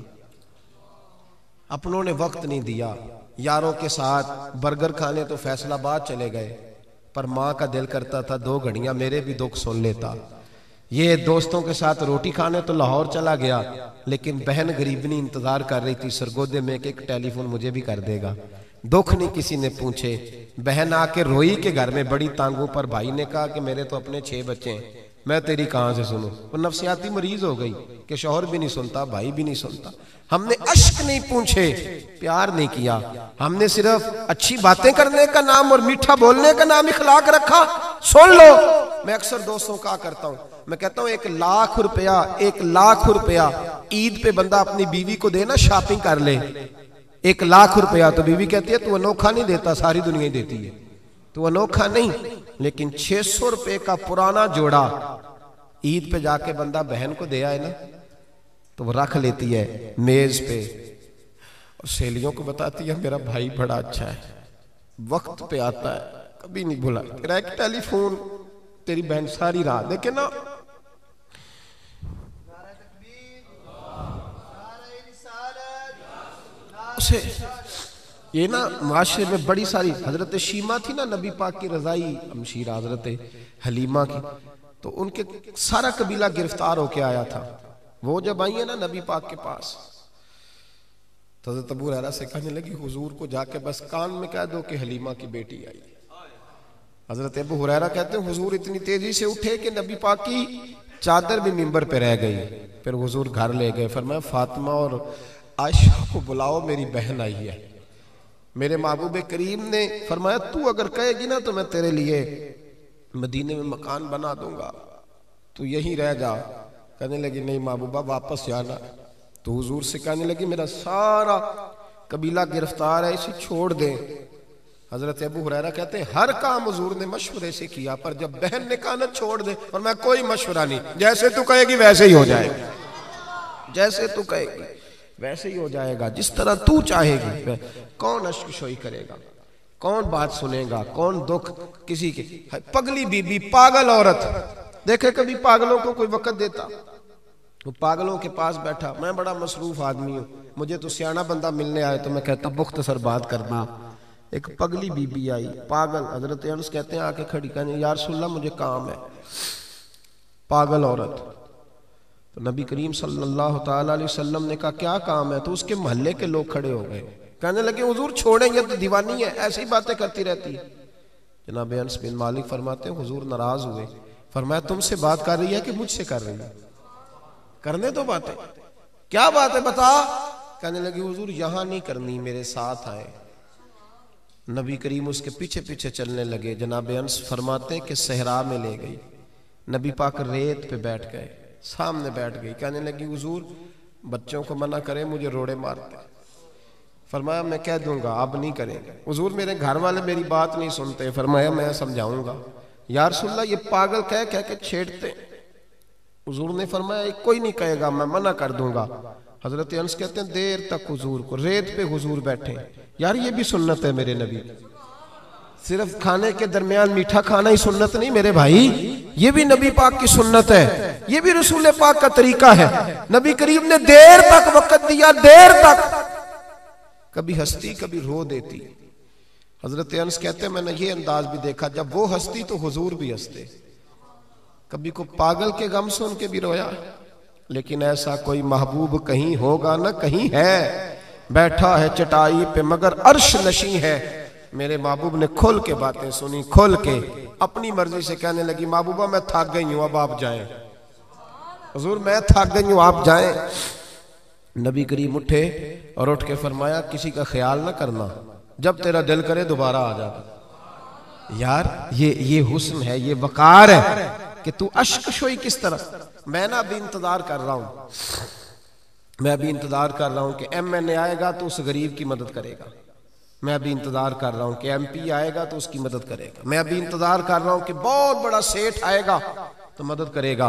अपनों ने वक्त नहीं दिया। यारों के साथ बर्गर खाने तो फैसलाबाद चले गए, पर माँ का दिल करता था दो घड़ियां मेरे भी दुख सुन लेता। ये दोस्तों के साथ रोटी खाने तो लाहौर चला गया, लेकिन बहन गरीबनी इंतजार कर रही थी सरगोदे में कि एक टेलीफोन मुझे भी कर देगा। दुख नहीं किसी ने पूछे, बहन आके रोई के घर में बड़ी तांगों पर। भाई ने कहा कि मेरे तो अपने छह बच्चे हैं, मैं तेरी कहां से सुनूं। वो नफ्सियाती मरीज हो गई कि शौहर भी नहीं सुनता, भाई भी नहीं सुनता। हमने अश्क नहीं पूछे, प्यार नहीं किया, हमने सिर्फ अच्छी बातें करने का नाम और मीठा बोलने का नाम इखलाक रखा। सुन लो, मैं अक्सर दोस्तों का करता हूं, मैं कहता हूं एक लाख रुपया एक लाख रुपया ईद पे बंदा अपनी बीवी को देना, शॉपिंग कर ले, एक लाख रुपया। तो बीवी कहती है तू अनोखा नहीं देता, सारी दुनिया ही देती है, तू अनोखा नहीं। लेकिन छह सौ रुपए का पुराना जोड़ा ईद पे जाके बंदा बहन को दे आए ना, तो वो रख लेती है मेज पे और सहेलियों को बताती है मेरा भाई बड़ा अच्छा है, वक्त पे आता है, कभी नहीं भूला। तेरा एक टेलीफोन, तेरी बहन सारी रात देखे ना। उसे ये ना माशरे में बड़ी सारी, हजरत शीमा थी ना नबी पाक की रजाई हमशीर हजरत हलीमा की, तो उनके सारा कबीला गिरफ्तार होके आया था। वो जब आई है ना नबी पाक के पास, तो हजरत अबू हुरैरा से कहने लगी हुजूर को जाके बस कान में कह दो कि हलीमा की बेटी आई। हजरत अबू हुरैरा कहते हैं हुजूर इतनी तेजी से उठे कि नबी पाक की चादर भी मिंबर पे रह गई। फिर हुजूर घर ले गए, फरमाया फातिमा और आयशा को बुलाओ, मेरी बहन आई है। मेरे महबूब करीम ने फरमाया तू अगर कहेगी ना तो मैं तेरे लिए मदीने में मकान बना दूंगा, तू यहीं रह जा। कहने लगी नहीं महबूबा वापस जाना। तो हुजूर से कहने लगी मेरा सारा कबीला गिरफ्तार है, इसे छोड़ दे। हजरत अबू हुरैरा कहते हैं हर काम हुजूर ने मशवरे से किया, पर जब बहन ने कहा ना छोड़ दे, और मैं कोई मशवरा नहीं, जैसे तू कहेगी वैसे ही हो जाएगा, जैसे तू कहेगी वैसे ही हो जाएगा, जिस तरह तू चाहेगी। कौन अश्कशोई करेगा, कौन बात सुनेगा, कौन दुख किसी के। पगली बीबी, पागल औरत, देखे कभी पागलों को कोई वक्त देता? वो पागलों के पास बैठा, मैं बड़ा मसरूफ आदमी हूँ, मुझे तो सियाना बंदा मिलने आए तो मैं कहता मुख्तसर बात करना। एक पगली बीबी आई, पागल। हजरत अनस कहते हैं आके खड़ी, कहने या रसूलल्लाह मुझे काम है। पागल औरत। तो नबी करीम सल्लल्लाहु ताला अलैहि वसल्लम ने कहा क्या काम है? तो उसके मोहल्ले के लोग खड़े हो गए, कहने लगे हुजूर छोड़ेंगे तो दीवानी है, ऐसी ही बातें करती रहती है। जनाब अनस बिन मालिक फरमाते हैं हुजूर नाराज हुए, फरमाया तुमसे बात कर रही है कि मुझसे कर रही है? करने दो बातें, क्या बात है बता। कहने लगी हुजूर यहां नहीं करनी, मेरे साथ आए। नबी करीम उसके पीछे पीछे चलने लगे। जनाब अनस फरमाते कि सहरा में ले गई, नबी पाक रेत पे बैठ गए, सामने बैठ गई। कहने लगी हुजूर बच्चों को मना करें, मुझे रोड़े मारते। फरमाया मैं कह दूंगा, अब नहीं करेंगे। हुजूर मेरे घर वाले मेरी बात नहीं सुनते। फरमाया मैं समझाऊंगा। या रसूलल्लाह ये पागल कह कह के छेड़ते। हुजूर ने फरमाया कोई नहीं कहेगा, मैं मना कर दूंगा। हजरत अनस कहते हैं देर तक हुजूर को रेत पे हुजूर बैठे। यार ये भी सुन्नत है मेरे नबी, सिर्फ खाने के दरमियान मीठा खाना ही सुन्नत नहीं मेरे भाई, ये भी नबी पाक की सुन्नत है, ये भी रसूल पाक का तरीका है। नबी करीम ने देर तक वक्त दिया, देर तक, कभी हंसती कभी रो देती। हजरत अनस कहते हैं मैंने ये अंदाज भी देखा, जब वो हंसती तो हुजूर भी हंसते। कभी को पागल के गम सुन के भी रोया, लेकिन ऐसा कोई महबूब कहीं होगा ना कहीं है, बैठा है चटाई पे मगर अर्श नशी है। मेरे महबूब ने खोल के बातें सुनी, खोल के अपनी मर्जी से कहने लगी, महबूबा मैं थक गई हूं, अब आप जाएं। हुजूर मैं थक गई हूं, आप जाएं। नबी करीम उठे और उठ के फरमाया, किसी का ख्याल ना करना, जब तेरा दिल करे दोबारा आ जा। यार ये ये हुस्न है, ये वकार है कि तू अश्क शोई किस तरह। मैं ना अभी इंतजार कर रहा हूं, मैं अभी इंतजार कर रहा हूं कि एम एन ए आएगा तो उस गरीब की मदद करेगा। मैं अभी इंतजार कर रहा हूं कि एम पी आएगा तो उसकी मदद करेगा। मैं अभी इंतजार कर रहा हूं कि बहुत बड़ा सेठ आएगा तो मदद करेगा।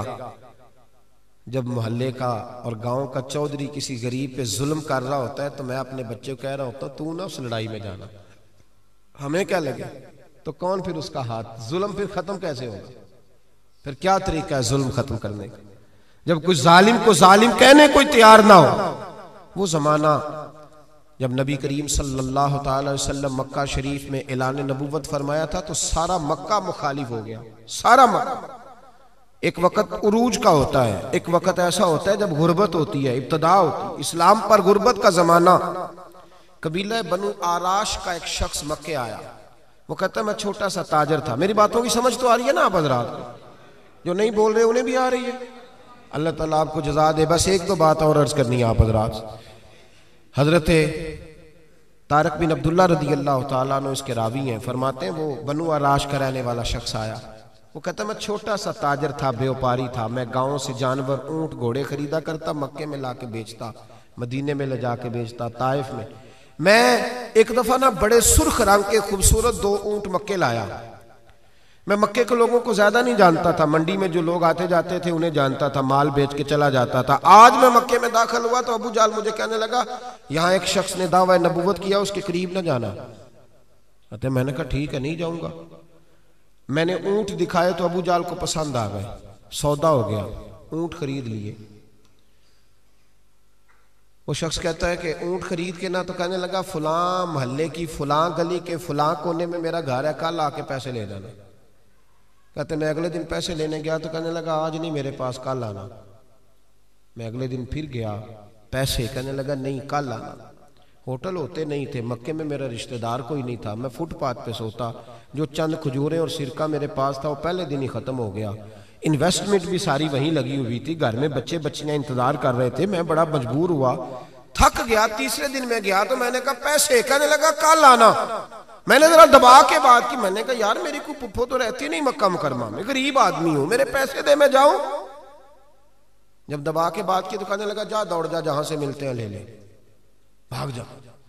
जब मोहल्ले का और गांव का चौधरी किसी गरीब पे जुल्म कर रहा होता है तो मैं अपने बच्चे को कह रहा होता, तू ना उस लड़ाई में जाना, हमें क्या लगे। तो कौन फिर उसका हाथ, जुल्म फिर खत्म कैसे होगा? फिर क्या तरीका है जुल्म खत्म करने का? जब कोई जालिम को जालिम कहने कोई तैयार ना हो। वो जमाना जब नबी करीम सल्लल्लाहु अलैहि वसल्लम मक्का शरीफ में ऐलान नबूवत फरमाया था तो सारा मक्का मुखालिफ हो गया, सारा मक्का। एक वक्त उरूज का होता है, एक वक्त ऐसा होता है जब गुर्बत होती है, इब्तदा होती है। इस्लाम पर गुर्बत का जमाना। कबीला बनु आराश का एक शख्स मक्के आया, वो कहता है मैं छोटा सा ताजर था। मेरी बातों की समझ तो आ रही है ना आप हजरात को? जो नहीं बोल रहे उन्हें भी आ रही है। अल्लाह ताला आपको जज़ा दे। बस एक दो बात और अर्ज करनी है आप हजरात। हजरत तारक बिन अब्दुल्ला रदी अल्लाह ताला अन्हु इसके रावी हैं, फरमाते हैं वो बनु आराश का रहने वाला शख्स आया। वो कहता मैं छोटा सा ताजर था, व्यापारी था। मैं गाँव से जानवर ऊंट घोड़े खरीदा करता, मक्के में ला के बेचता, मदीने में ले जाके बेचता, ताइफ में। मैं एक दफा ना बड़े सुर्ख रंग के खूबसूरत दो ऊंट मक्के लाया। मैं मक्के के लोगों को ज्यादा नहीं जानता था, मंडी में जो लोग आते जाते थे उन्हें जानता था, माल बेच के चला जाता था। आज मैं मक्के में दाखिल हुआ तो अबू जाल मुझे कहने लगा, यहाँ एक शख्स ने दावा नबूवत किया, उसके करीब न जाना। कहते मैंने कहा ठीक है, नहीं जाऊंगा। मैंने ऊंट दिखाए तो अबू जाल को पसंद आ गए, सौदा हो गया, ऊंट खरीद लिए। वो शख्स कहता है कि ऊंट खरीद के ना तो कहने लगा फलां मोहल्ले की फलां गली के फलां कोने में मेरा घर है, कल आके पैसे ले जाना। कहते मैं अगले दिन पैसे लेने गया तो कहने लगा आज नहीं मेरे पास, कल आना। मैं अगले दिन फिर गया, पैसे, कहने लगा नहीं कल आना। होटल होते नहीं थे, मक्के में मेरा रिश्तेदार कोई नहीं था, मैं फुटपाथ पे सोता। जो चंद खजूरें और सिरका मेरे पास था वो पहले दिन ही खत्म हो गया। इन्वेस्टमेंट भी सारी वहीं लगी हुई थी, घर में बच्चे बच्चियां इंतजार कर रहे थे। मैं बड़ा मजबूर हुआ, थक गया। तीसरे दिन मैं गया तो मैंने कहा पैसे, कहने लगा कल आना। मैंने जरा दबा के बात की, मैंने कहा यार मेरी कोई पुप्पो तो रहती नहीं मक्का मुकरमा में, गरीब आदमी हूं, मेरे पैसे दे मैं जाऊं। जब दबा के बात की तो कहने लगा जा दौड़ जा, जहां से मिलते हैं ले ले, भाग जा।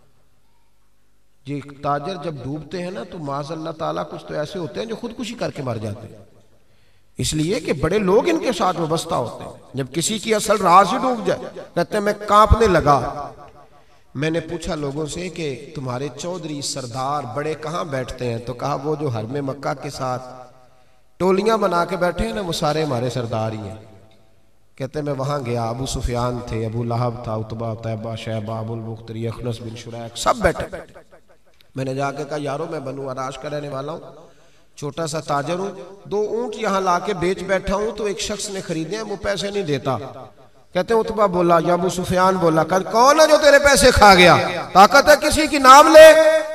ये ताजर जब डूबते हैं ना तो माज़अल्लाह ताला कुछ तो ऐसे होते हैं जो खुदकुशी करके मर जाते हैं, इसलिए कि बड़े लोग इनके साथ वाबस्ता होते हैं। जब किसी की असल राज ही डूब जाए, कहते हैं मैं कांपने लगा। मैंने पूछा लोगों से कि तुम्हारे चौधरी सरदार बड़े कहाँ बैठते हैं? तो कहा वो जो हरमे मक्का के साथ टोलियां बना के बैठे हैं ना, वो सारे हमारे सरदार ही हैं। कहते मैं वहां गया, अबू सुफियान थे, अबू लहब था, उतबा, तैबा, शैबा, अबुल मुख्तरी, अखनस बिन शुरैक, सब बैठे। मैंने जाके कहा यारो मैं बनु आराश का रहने वाला हूँ, छोटा सा ताजर हूँ, दो ऊंट यहाँ लाके बेच बैठा हूँ तो एक शख्स ने खरीदे हैं, वो पैसे नहीं देता। कहते उतबा बोला या अबू सुफियान बोला, कर कौन है जो तेरे पैसे खा गया? ताकत है किसी की, नाम ले।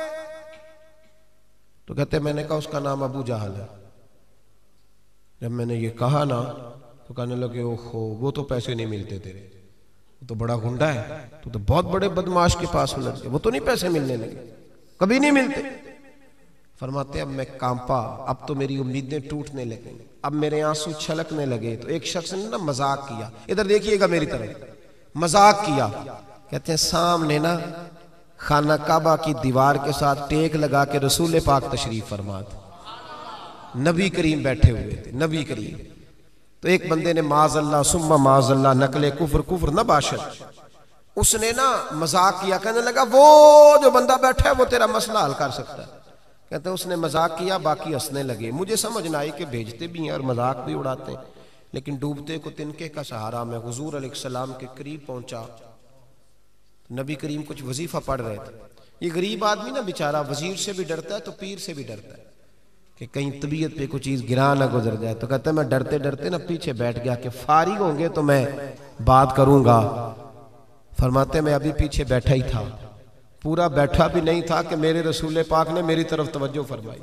तो कहते मैंने कहा उसका नाम अबू जहल है। जब मैंने ये कहा ना तो कहने लगे ओहो वो तो पैसे नहीं मिलते तेरे, वो तो बड़ा गुंडा है, तो, तो बहुत बड़े बदमाश के पास लग गए, वो तो नहीं पैसे मिलने लगे, कभी नहीं मिलते। फरमाते अब मैं कांपा, अब तो मेरी उम्मीदें टूटने लगी, अब मेरे आंसू छलकने लगे। तो एक शख्स ने ना मजाक किया, इधर देखिएगा मेरी तरफ, मजाक किया। कहते हैं सामने ना खाना काबा की दीवार के साथ टेक लगा के रसूल पाक तशरीफ फरमाते, नबी करीम बैठे हुए थे, नबी करीम। तो एक बंदे ने माज़अल्लाह सुम्मा माज़अल्लाह नकले कुफर कुफर न बाशत, उसने ना मजाक किया, कहने लगा वो जो बंदा बैठा है वो तेरा मसला हल कर सकता है। कहते उसने मजाक किया, बाकी हंसने लगे। मुझे समझ ना आई कि भेजते भी हैं और मजाक भी उड़ाते हैं, लेकिन डूबते को तिनके का सहारा। मैं हुजूर अलैहिस्सलाम के करीब पहुंचा, नबी करीम कुछ वजीफा पढ़ रहे थे। ये गरीब आदमी ना बेचारा वजीर से भी डरता है तो पीर से भी डरता है कि कहीं तबीयत पे कोई चीज़ गिरा ना गुजर जाए। तो कहते मैं डरते डरते ना पीछे बैठ गया कि फारिग होंगे तो मैं बात करूंगा। फरमाते मैं अभी पीछे बैठा ही था, पूरा बैठा भी नहीं था कि मेरे रसूल पाक ने मेरी तरफ तवज्जो फरमाई,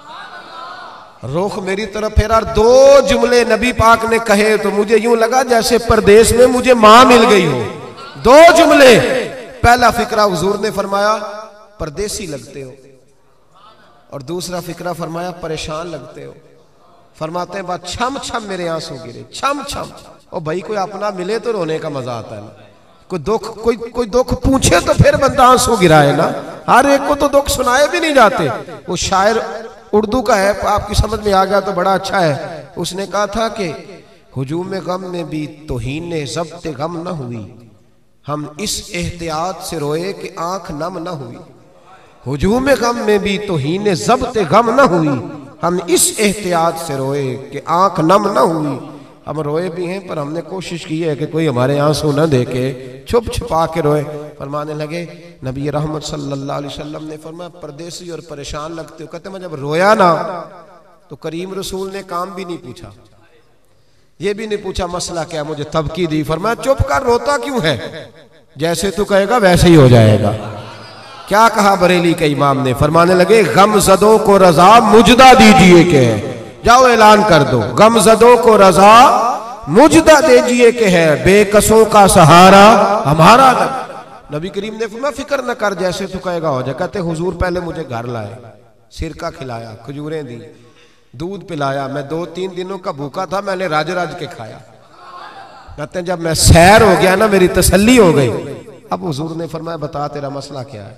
रुख मेरी तरफ फेरा, दो जुमले नबी पाक ने कहे तो मुझे यूं लगा जैसे परदेश में मुझे मां मिल गई हो। दो जुमले। पहला फिक्रा हुजूर ने फरमाया परदेसी लगते हो, और दूसरा फिक्रा फरमाया परेशान लगते हो। फरमाते हैं बात छम छम मेरे आंसू गिरे, छम छम। और भाई कोई अपना मिले तो रोने का मजा आता है ना, कोई दुख कोई कोई दुख पूछे तो फिर बंदा आंसू गिराए ना, हर एक को तो दुख सुनाए भी नहीं जाते। वो शायर उर्दू का है, आपकी समझ में आ गया तो बड़ा अच्छा है। उसने कहा था कि हुजूम गम में भी तौहीन ज़ब्त गम न हुई, हम इस एहतियात से रोए कि आंख नम न हुई। हुजूम गम में भी तौहीन ज़ब्त गम न हुई, हम इस एहतियात से रोए कि आंख नम न हुई। हम रोए भी हैं पर हमने कोशिश की है कि कोई हमारे आंसू न देखे, छुप छुपा के रोए। फरमाने लगे नबी रहमत सल्लल्लाहु अलैहि वसल्लम ने फरमाया परदेसी और परेशान लगते हो। कहते मैं जब रोया ना तो करीम रसूल ने काम भी नहीं पूछा, ये भी नहीं पूछा मसला क्या, मुझे तबकी दी। फरमाया चुप कर, रोता क्यों है, जैसे तू कहेगा वैसे ही हो जाएगा। क्या कहा बरेली के इमाम ने, फरमाने लगे गमज़दों को रजा मुजदा दीजिए के, जाओ ऐलान कर दो, गमज़दों को रजा मुजदा दीजिए के है, बेकसों का सहारा हमारा। नबी करीम ने फरमाया फिक्र न कर, जैसे तू कहेगा हो जाए। कहते हुजूर पहले मुझे घर लाए, सिरका खिलाया, खजूरें दी, दूध पिलाया, मैं दो तीन दिनों का भूखा था, मैंने राज राज के खाया। कहते हैं जब मैं सैर हो गया ना, मेरी तसल्ली हो गई। अब हुजूर ने फरमाया बता तेरा मसला क्या है।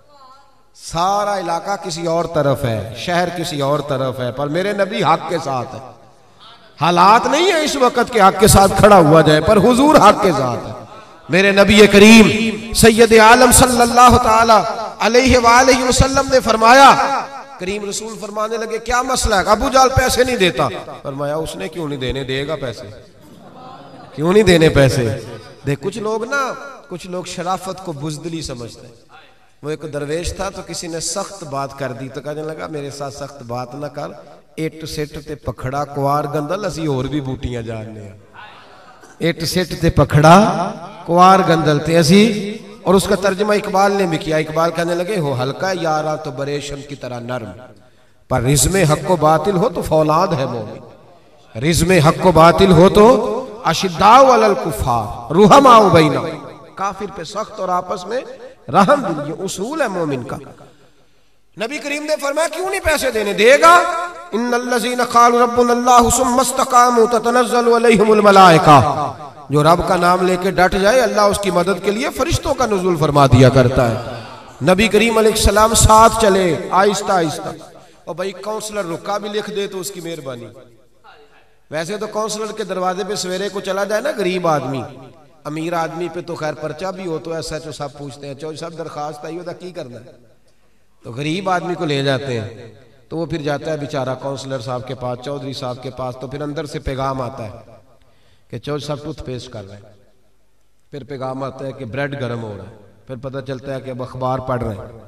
सारा इलाका किसी और तरफ है, शहर किसी और तरफ है, पर मेरे नबी हक के साथ है। हालात नहीं है इस वक्त के हक के साथ खड़ा हुआ जाए, पर हुजूर हक के साथ है। मेरे नबी करीम सैयद आलम सल्लल्लाहु ताला अलैहि वालैहि वसल्लम ने फरमाया, करीम रसूल फरमाने लगे क्या मसला है। अबू जाल पैसे नहीं देता। फरमाया उसने क्यों नहीं देने, देगा पैसे, क्यों नहीं देने पैसे। देख कुछ लोग ना, कुछ लोग शराफत को बुज़दिली समझते हैं। वो एक दरवेश था तो किसी ने सख्त बात कर दी तो कहने लगा मेरे साथ सख्त बात ना कर, इट सिट ते पखड़ा कुआर गंदल, असी और भी बूटियां जानने। इट सिट ते पखड़ा कुआर गंदल ते असी। और उसका तर्जमा इकबाल ने भी किया। इकबाल कहने लगे हो हल्का यारा तो बरेशम की तरह नरम, पर रिज़्म हक को बातिल हो तो फौलाद है मोमिन। रिज़्म हक को बातिल हो तो अशिद्दाउ अलल कुफ़ार रुहमाउ बैना, काफिर पे सख्त और आपस में रहम दिल, ये उसूल है मोमिन का। नबी करीम ने फरमाया क्यों नहीं पैसे देने, देगा। इन्नल्लज़ीना क़ालू रब्बुनल्लाहु सुम्मा इस्तक़ामू ततनज़्ज़लु अलैहिमुल मलाइका, जो रब का नाम लेके डट जाए अल्लाह उसकी मदद के लिए फरिश्तों का नुज़ूल फरमा दिया करता है। नबी करीम अलैहिस्सलाम साथ चले आहिस्ता आहिस्ता। और भाई काउंसलर रुका भी लिख दे तो उसकी मेहरबानी। वैसे तो काउंसलर के दरवाजे पे सवेरे को चला जाए ना गरीब आदमी, अमीर आदमी पे तो खैर पर्चा भी हो तो ऐसा तो सब पूछते हैं चौधरी साहब दरखास्त आई होता की करना है, तो गरीब आदमी को ले जाते हैं। तो वो फिर जाता है बेचारा काउंसलर साहब के पास, चौधरी साहब के पास। तो फिर अंदर से पैगाम आता है कि चौधरी साहब टूथपेस्ट कर रहे हैं। फिर पैगाम आता है कि ब्रेड गर्म हो रहा है। फिर पता चलता है कि अब अखबार पढ़ रहे हैं।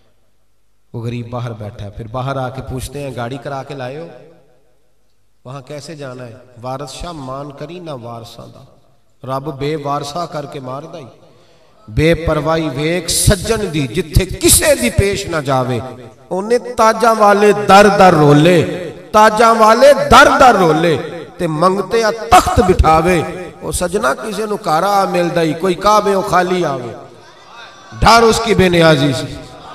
वो गरीब बाहर बैठा है। फिर बाहर आके पूछते हैं गाड़ी करा के लाए हो, वहां कैसे जाना है। वारस शाह मान करी ना वारसा दा, रब बेवारसा करके मार दाई। बेपरवाही वेख सज्जन दी जिथे किसे दी पेश ना जावे, ओने ताजा वाले दर दर रोले, ताजा वाले दर दर रोले ते मंगते आ तख्त बिठावे। ओ सजना किसे नु कारा मिलदा ही, कोई काबे ओ खाली आवे, डर उसकी बेनियाजी से।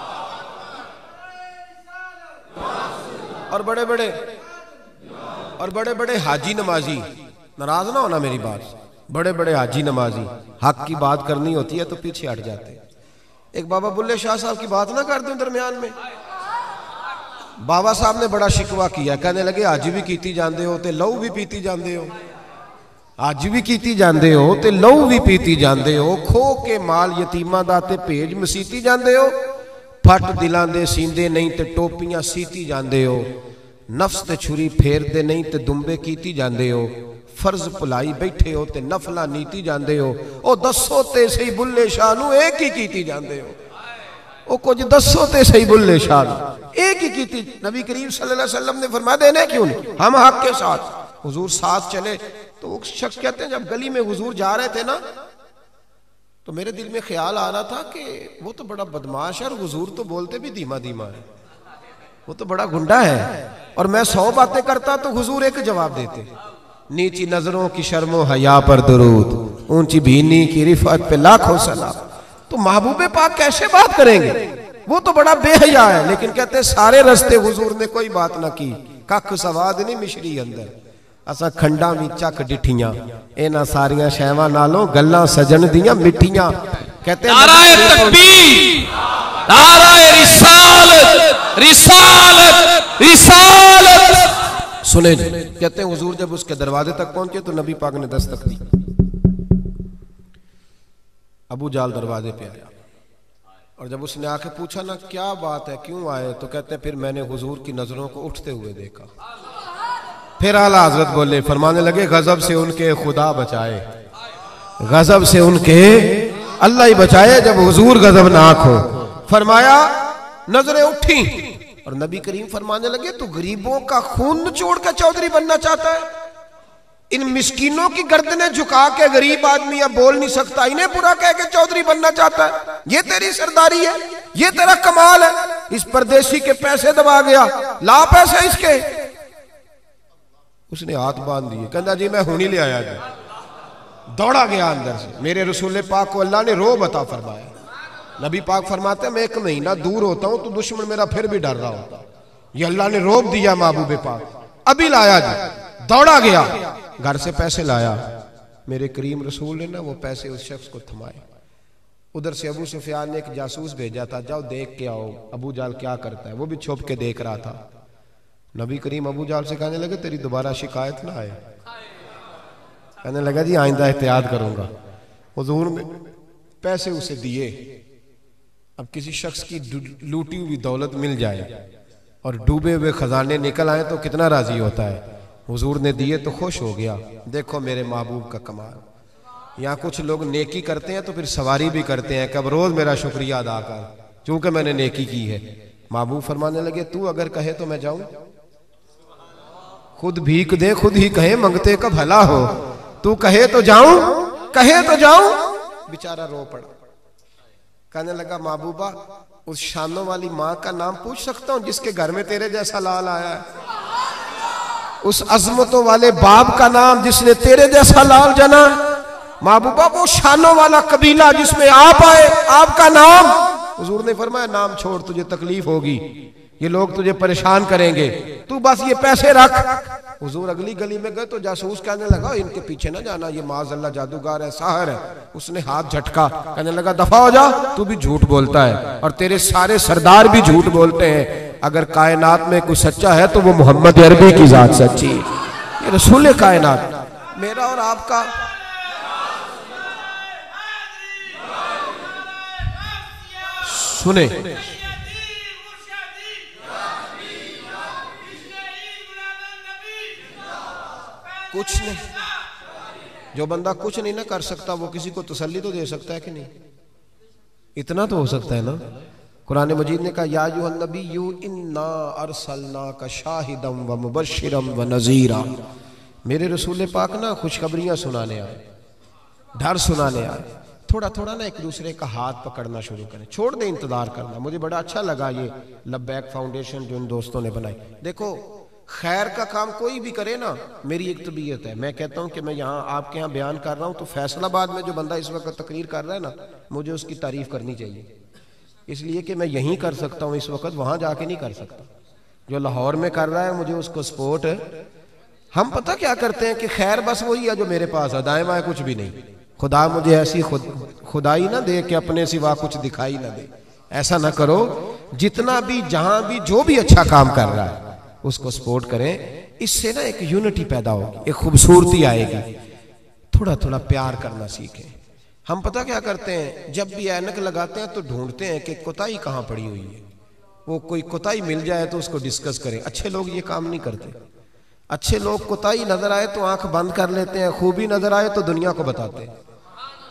और बड़े बड़े और बड़े बड़े हाजी नमाजी, नाराज ना होना मेरी बात, बड़े बड़े हाजी नमाजी हक की बात करनी होती है तो पीछे हट जाते हैं। एक बाबा बुल्ले शाह साहब की बात ना कर दूं दरमियान में। बाबा साहब ने बड़ा शिकवा किया, कहने लगे आज भी कीती जाते हो ते लहू भी पीती जाते हो, आज भी कीती जाते हो ते लहू भी पीती जाते हो, खो के माल यतीमा दा ते भेज मसीती जाते हो, फट दिलां दे सींदे नहीं ते टोपियां सीती जाते हो, नफ्स ते छुरी फेरदे नहीं ते दुंबे कीती जाते हो, फर्ज भुलाई बैठे हो ते नफला नीती जाते हो। ओ दसो ते सही बुल्ले शाह नू एक ही कीती जाते हो। वो कुछ दसो ते सही बुल्ले शाद एक ही की थी। नबी करीम सल्लल्लाहु अलैहि वसल्लम ने फरमाया देने क्यों नहीं, हम हक के साथ। हुजूर साथ चले तो वो शख्स कहते हैं जब गली में हुजूर जा रहे थे ना तो मेरे दिल में ख्याल आ रहा था कि वो तो बड़ा बदमाश है और हुजूर तो बोलते भी धीमा धीमा है, वो तो बड़ा गुंडा है। और मैं सौ बातें करता तो हुजूर एक जवाब देते, नीची नजरों की शर्मो हया पर दुरूद, ऊंची भीनी की रिफत पे लाखों सलाम। तो महबूबे पाक कैसे बात करेंगे, वो तो बड़ा बेहया है। लेकिन कहते सारे रस्ते हुजूर ने कोई बात ना की, कख सवाद नहीं मिश्री अंदर, असा खंडा भी चक डिठियां, इन्हां सारियां शैवां नालों गल्लां सजन दियां मिठियां। कहते नाराए तकबीर, नाराए रिसालत, रिसालत, रिसालत। सुने जी, कहते हैं हुजूर जब उसके दरवाजे तक पहुंचे तो नबी पाक ने दस्तक दी। अबू जाल दरवाजे पे आया और जब उसने आके पूछा ना क्या बात है, क्यों आए, तो कहते हैं फिर मैंने हुजूर की नजरों को उठते हुए देखा। फिर आला हजरत बोले, फरमाने लगे गजब से उनके खुदा बचाए, गजब से उनके अल्लाह ही बचाए जब हुजूर गजबनाक हो। फरमाया नजरें उठी और नबी करीम फरमाने लगे तू गरीबों का खून निचोड़ कर चौधरी बनना चाहता है, इन मिस्कीनों की गर्दनें झुका के गरीब आदमी अब बोल नहीं सकता, इन्हें बुरा कह के चौधरी बनना चाहता है, ये तेरी सरदारी है, ये तेरा कमाल है। इस परदेशी के पैसे दबा गया, ला पैसे इसके। उसने हाथ बांध दिए, कहता जी मैं हुनी ले आया जी। दौड़ा गया अंदर से। मेरे रसूल पाक को अल्लाह ने रोब अता फरमाया। नबी पाक फरमाते मैं एक महीना दूर होता हूं तो दुश्मन मेरा फिर भी डर रहा होता, ये अल्लाह ने रोब दिया महबूबे पाक। अभी लाया जी, दौड़ा गया, घर से पैसे लाया। मेरे करीम रसूल ने ना वो पैसे उस शख्स को थमाए। उधर से अबू सुफियान ने एक जासूस भेजा था, जाओ देख के आओ अबू जाल क्या करता है। वो भी छुप के देख रहा था। नबी करीम अबू जाल से कहने लगे तेरी दोबारा शिकायत ना आए। कहने लगा जी आइंदा एहतियात करूंगा। हुजूर ने पैसे उसे दिए। अब किसी शख्स की लूटी हुई दौलत मिल जाए और डूबे हुए खजाने निकल आए तो कितना राजी होता है। हुजूर ने दिए तो खुश हो गया। देखो मेरे महबूब का कमाल। यहाँ कुछ लोग नेकी करते हैं तो फिर सवारी भी करते हैं कि अब रोज मेरा शुक्रिया अदा कर क्योंकि मैंने नेकी की है। महबूब फरमाने लगे तू अगर कहे तो मैं जाऊं, खुद भीख दे खुद ही कहे मंगते का भला हो, तू कहे तो जाऊं, कहे तो जाऊं। बेचारा रो पड़ा। कहने लगा महबूबा उस शानों वाली माँ का नाम पूछ सकता हूं जिसके घर में तेरे जैसा लाल आया है, उस अजमतों वाले बाप का नाम जिसने तेरे जैसा लाल जना। महबूबा वो शानों वाला कबीला जिसमें आप आए, आपका नाम। हुजूर ने फरमाया नाम छोड़, तुझे तकलीफ होगी, ये लोग तुझे परेशान करेंगे, तू बस ये पैसे रख। हुजूर अगली गली में गए तो जासूस कहने लगा इनके पीछे ना जाना, ये माज़अल्लाह जादूगर है, साहर है। उसने हाथ झटका, कहने लगा दफा हो जा, तू भी झूठ बोलता है और तेरे सारे सरदार भी झूठ बोलते हैं। अगर कायनात में कोई सच्चा है तो वो मोहम्मद अरबी की जात सच्ची है, ये रसूल कायनात। मेरा और आपका सुने कुछ नहीं, जो बंदा कुछ नहीं ना कर सकता वो किसी को तसल्ली तो दे सकता है कि नहीं? इतना तो हो सकता है ना। कुरान मजीद ने कहा या अय्युहन नबिय्यु इन्ना अरसलनाका शाहिदम व मुबश्शिरम व नज़ीरा। मेरे रसूल पाक ना खुशखबरियां सुनाने आए, डर सुनाने आए। थोड़ा थोड़ा ना एक दूसरे का हाथ पकड़ना शुरू करें, छोड़ दे इंतजार करना। मुझे बड़ा अच्छा लगा ये लब्बैक फाउंडेशन जो इन दोस्तों ने बनाई। देखो खैर का काम कोई भी करे ना, मेरी एक तबीयत है, मैं कहता हूं कि मैं यहाँ आपके यहाँ बयान कर रहा हूं तो फैसलाबाद में जो बंदा इस वक्त तकरीर कर रहा है ना, मुझे उसकी तारीफ करनी चाहिए, इसलिए कि मैं यहीं कर सकता हूं इस वक्त, वहां जाके नहीं कर सकता। जो लाहौर में कर रहा है मुझे उसको सपोर्ट है। हम पता क्या करते हैं कि खैर बस वही है जो मेरे पास है, दाएं बाएं कुछ भी नहीं। खुदा मुझे ऐसी खुद खुदाई ना दे कि अपने सिवा कुछ दिखाई ना दे, ऐसा ना करो। जितना भी जहां भी जो भी अच्छा काम कर रहा है उसको सपोर्ट करें, इससे ना एक यूनिटी पैदा होगी, एक खूबसूरती आएगी। थोड़ा थोड़ा प्यार करना सीखें। हम पता क्या करते हैं, जब भी ऐनक लगाते हैं तो ढूंढते हैं कि कोताही कहाँ पड़ी हुई है, वो कोई कोताही मिल जाए तो उसको डिस्कस करें। अच्छे लोग ये काम नहीं करते। अच्छे लोग कोताही नजर आए तो आंख बंद कर लेते हैं, खूबी नजर आए तो दुनिया को बताते हैं।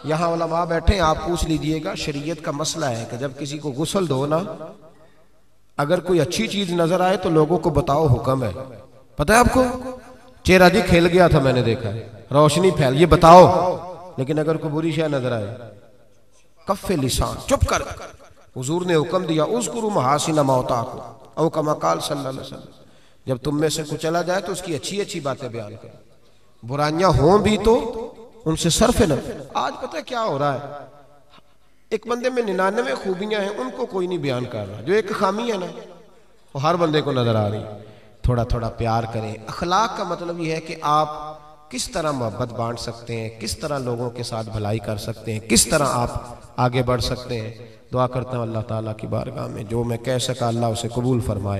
यहाँ उलमा बैठे, आप पूछ लीजिएगा, शरीयत का मसला है कि जब किसी को गुस्ल दो ना, अगर कोई अच्छी चीज नजर आए तो लोगों को बताओ, हुक्म है। पता है आपको, चेहरा जी खेल गया था, मैंने देखा है, रोशनी फैल, ये बताओ। लेकिन अगर कोई बुरी शय नजर आए, कफ़े लिसान, चुप कर। हुजूर ने हुक्म दिया, उज़कुरू महासिन मौताकुम, औ कमा क़ाल सल्लल्लाहु अलैहि वसल्लम, जब तुम में से कुछ चला जाए तो उसकी अच्छी अच्छी बातें बयान करो, बुराइयां हों भी तो उनसे सरफ न। आज पता है क्या हो रहा है, एक बंदे में निन्यानवे खूबियां हैं, उनको कोई नहीं बयान कर रहा, जो एक खामी है ना वो हर बंदे को नजर आ रही। थोड़ा थोड़ा प्यार करें। अखलाक का मतलब यह है कि आप किस तरह मोहब्बत बांट सकते हैं, किस तरह लोगों के साथ भलाई कर सकते हैं, किस तरह आप आगे बढ़ सकते हैं। दुआ करता हूँ अल्लाह ताला की बारगाह में जो मैं कह सका अल्लाह उसे कबूल फरमाए।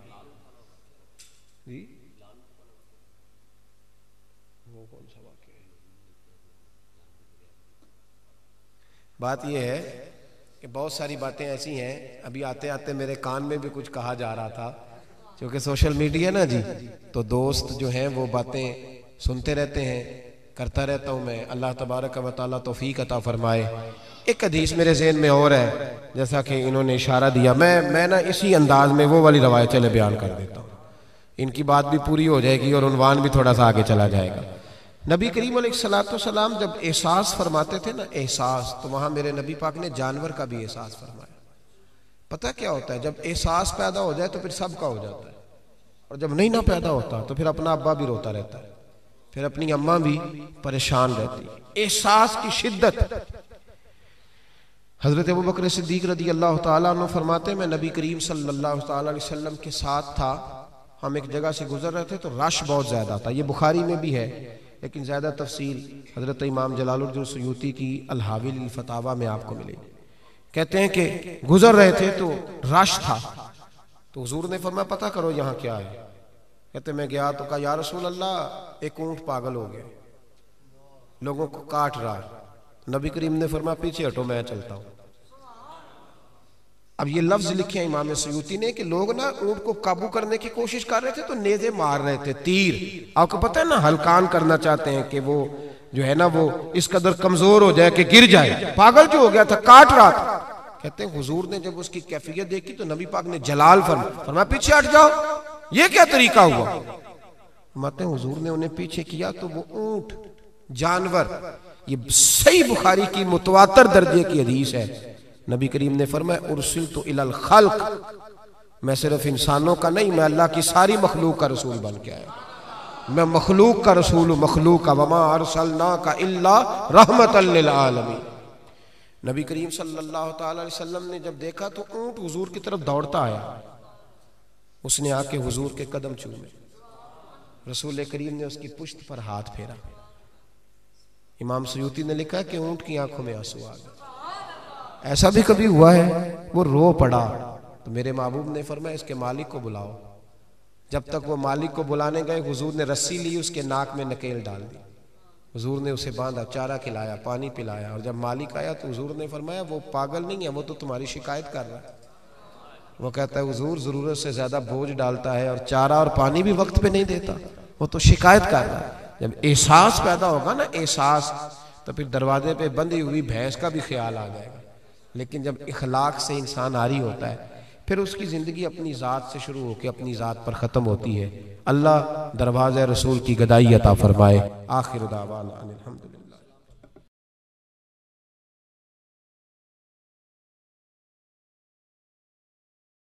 बात यह है कि बहुत सारी बातें ऐसी हैं, अभी आते आते मेरे कान में भी कुछ कहा जा रहा था, क्योंकि सोशल मीडिया ना जी, तो दोस्त जो हैं वो बातें सुनते रहते हैं, करता रहता हूँ मैं। अल्लाह तबारक व तआला तौफीक अता फरमाए। एक हदीस मेरे ज़हन में और है, जैसा कि इन्होंने इशारा दिया, मैं मैं ना इसी अंदाज में वो वाली रवायत चले बयान कर देता हूँ, इनकी बात भी पूरी हो जाएगी और उन्वान भी थोड़ा सा आगे चला जाएगा। नबी करीम अलैहिस्सलाम जब एहसास फरमाते थे ना, एहसास, तो वहां मेरे नबी पाक ने जानवर का भी एहसास फरमाया। पता क्या होता है, जब एहसास पैदा हो जाए तो फिर सबका हो जाता है, और जब नहीं ना पैदा होता तो फिर अपना अब्बा भी रोता रहता है, फिर अपनी अम्मा भी परेशान रहती है। एहसास की शिद्दत। हजरत अबू बकर सिद्दीक रदी अल्लाह तआला अन्हु फरमाते, मैं नबी करीम सल्लल्लाहु अलैहि वसल्लम के साथ था, हम एक जगह से गुजर रहे थे तो रश बहुत ज्यादा था। ये बुखारी में भी है, लेकिन ज्यादा तफसील हजरत इमाम जलालुद्दीन सुयूती की अल-हाविल अल-फतावा में आपको मिलेगी। कहते हैं कि गुजर रहे थे तो रश था, तो हुजूर ने फरमाया पता करो यहाँ क्या है। कहते मैं गया तो कहा या रसूल अल्लाह, एक ऊंट पागल हो गया, लोगों को काट रहा है। नबी करीम ने फरमाया पीछे हटो, मैं चलता हूं। अब ये लफ्ज लिखे हैं इमाम सयूती ने कि लोग ना ऊंट को काबू करने की कोशिश कर रहे थे तो नेज़े मार रहे थे, तीर। आपको पता है ना, हलकान करना चाहते हैं कि वो जो है ना वो इस कदर कमजोर हो जाए कि गिर जाए। पागल जो हो गया था, काट रहा था। कहते हैं हुजूर ने जब उसकी कैफियत देखी तो नबी पाक ने जलाल फरमाया, फरमाया पीछे हट जाओ, ये क्या तरीका हुआ। माते हुजूर ने उन्हें पीछे किया तो वो ऊंट, जानवर, ये सही बुखारी की मुतवातर दर्जे की हदीस है। नबी करीम ने फरमाया उर्सिल तो इलल खल्क, मैं सिर्फ इंसानों का नहीं, मैं अल्लाह की सारी मखलूक का रसूल बन के आया। मैं मखलूक का रसूल हूं, मखलूक का। वमा अरसलनाका इल्ला रहमतल लिल आलमीन। नबी करीम सल्लल्लाहु अलैहि वसल्लम ने जब देखा तो ऊंट हुजूर की तरफ दौड़ता आया, उसने आके हुजूर के कदम चूमे। रसूल करीम ने उसकी पुश्त पर हाथ फेरा। इमाम सयूती ने लिखा है कि ऊंट की आंखों में आंसू आ गए। ऐसा भी कभी हुआ है वो रो पड़ा, तो मेरे महबूब ने फरमाया इसके मालिक को बुलाओ। जब तक वो मालिक को बुलाने गए, हुजूर ने रस्सी ली, उसके नाक में नकेल डाल दी। हुजूर ने उसे बांधा, चारा खिलाया, पानी पिलाया, और जब मालिक आया तो हुजूर ने फरमाया वो पागल नहीं है, वो तो तुम्हारी शिकायत कर रहा है। वो कहता है हुजूर जरूरत से ज्यादा बोझ डालता है और चारा और पानी भी वक्त पे नहीं देता, वो तो शिकायत कर रहा है। जब एहसास पैदा होगा ना, एहसास, तो फिर दरवाजे पे बंधी हुई भैंस का भी ख्याल आ जाएगा। लेकिन जब इखलाक से इंसान आरी होता है, फिर उसकी जिंदगी अपनी जात से शुरू होकर अपनी जात पर खत्म होती है। अल्लाह दरवाज़े रसूल की गदाई अता फरमाए। आखिर दावाना अनिल हम्दुलिल्लाह।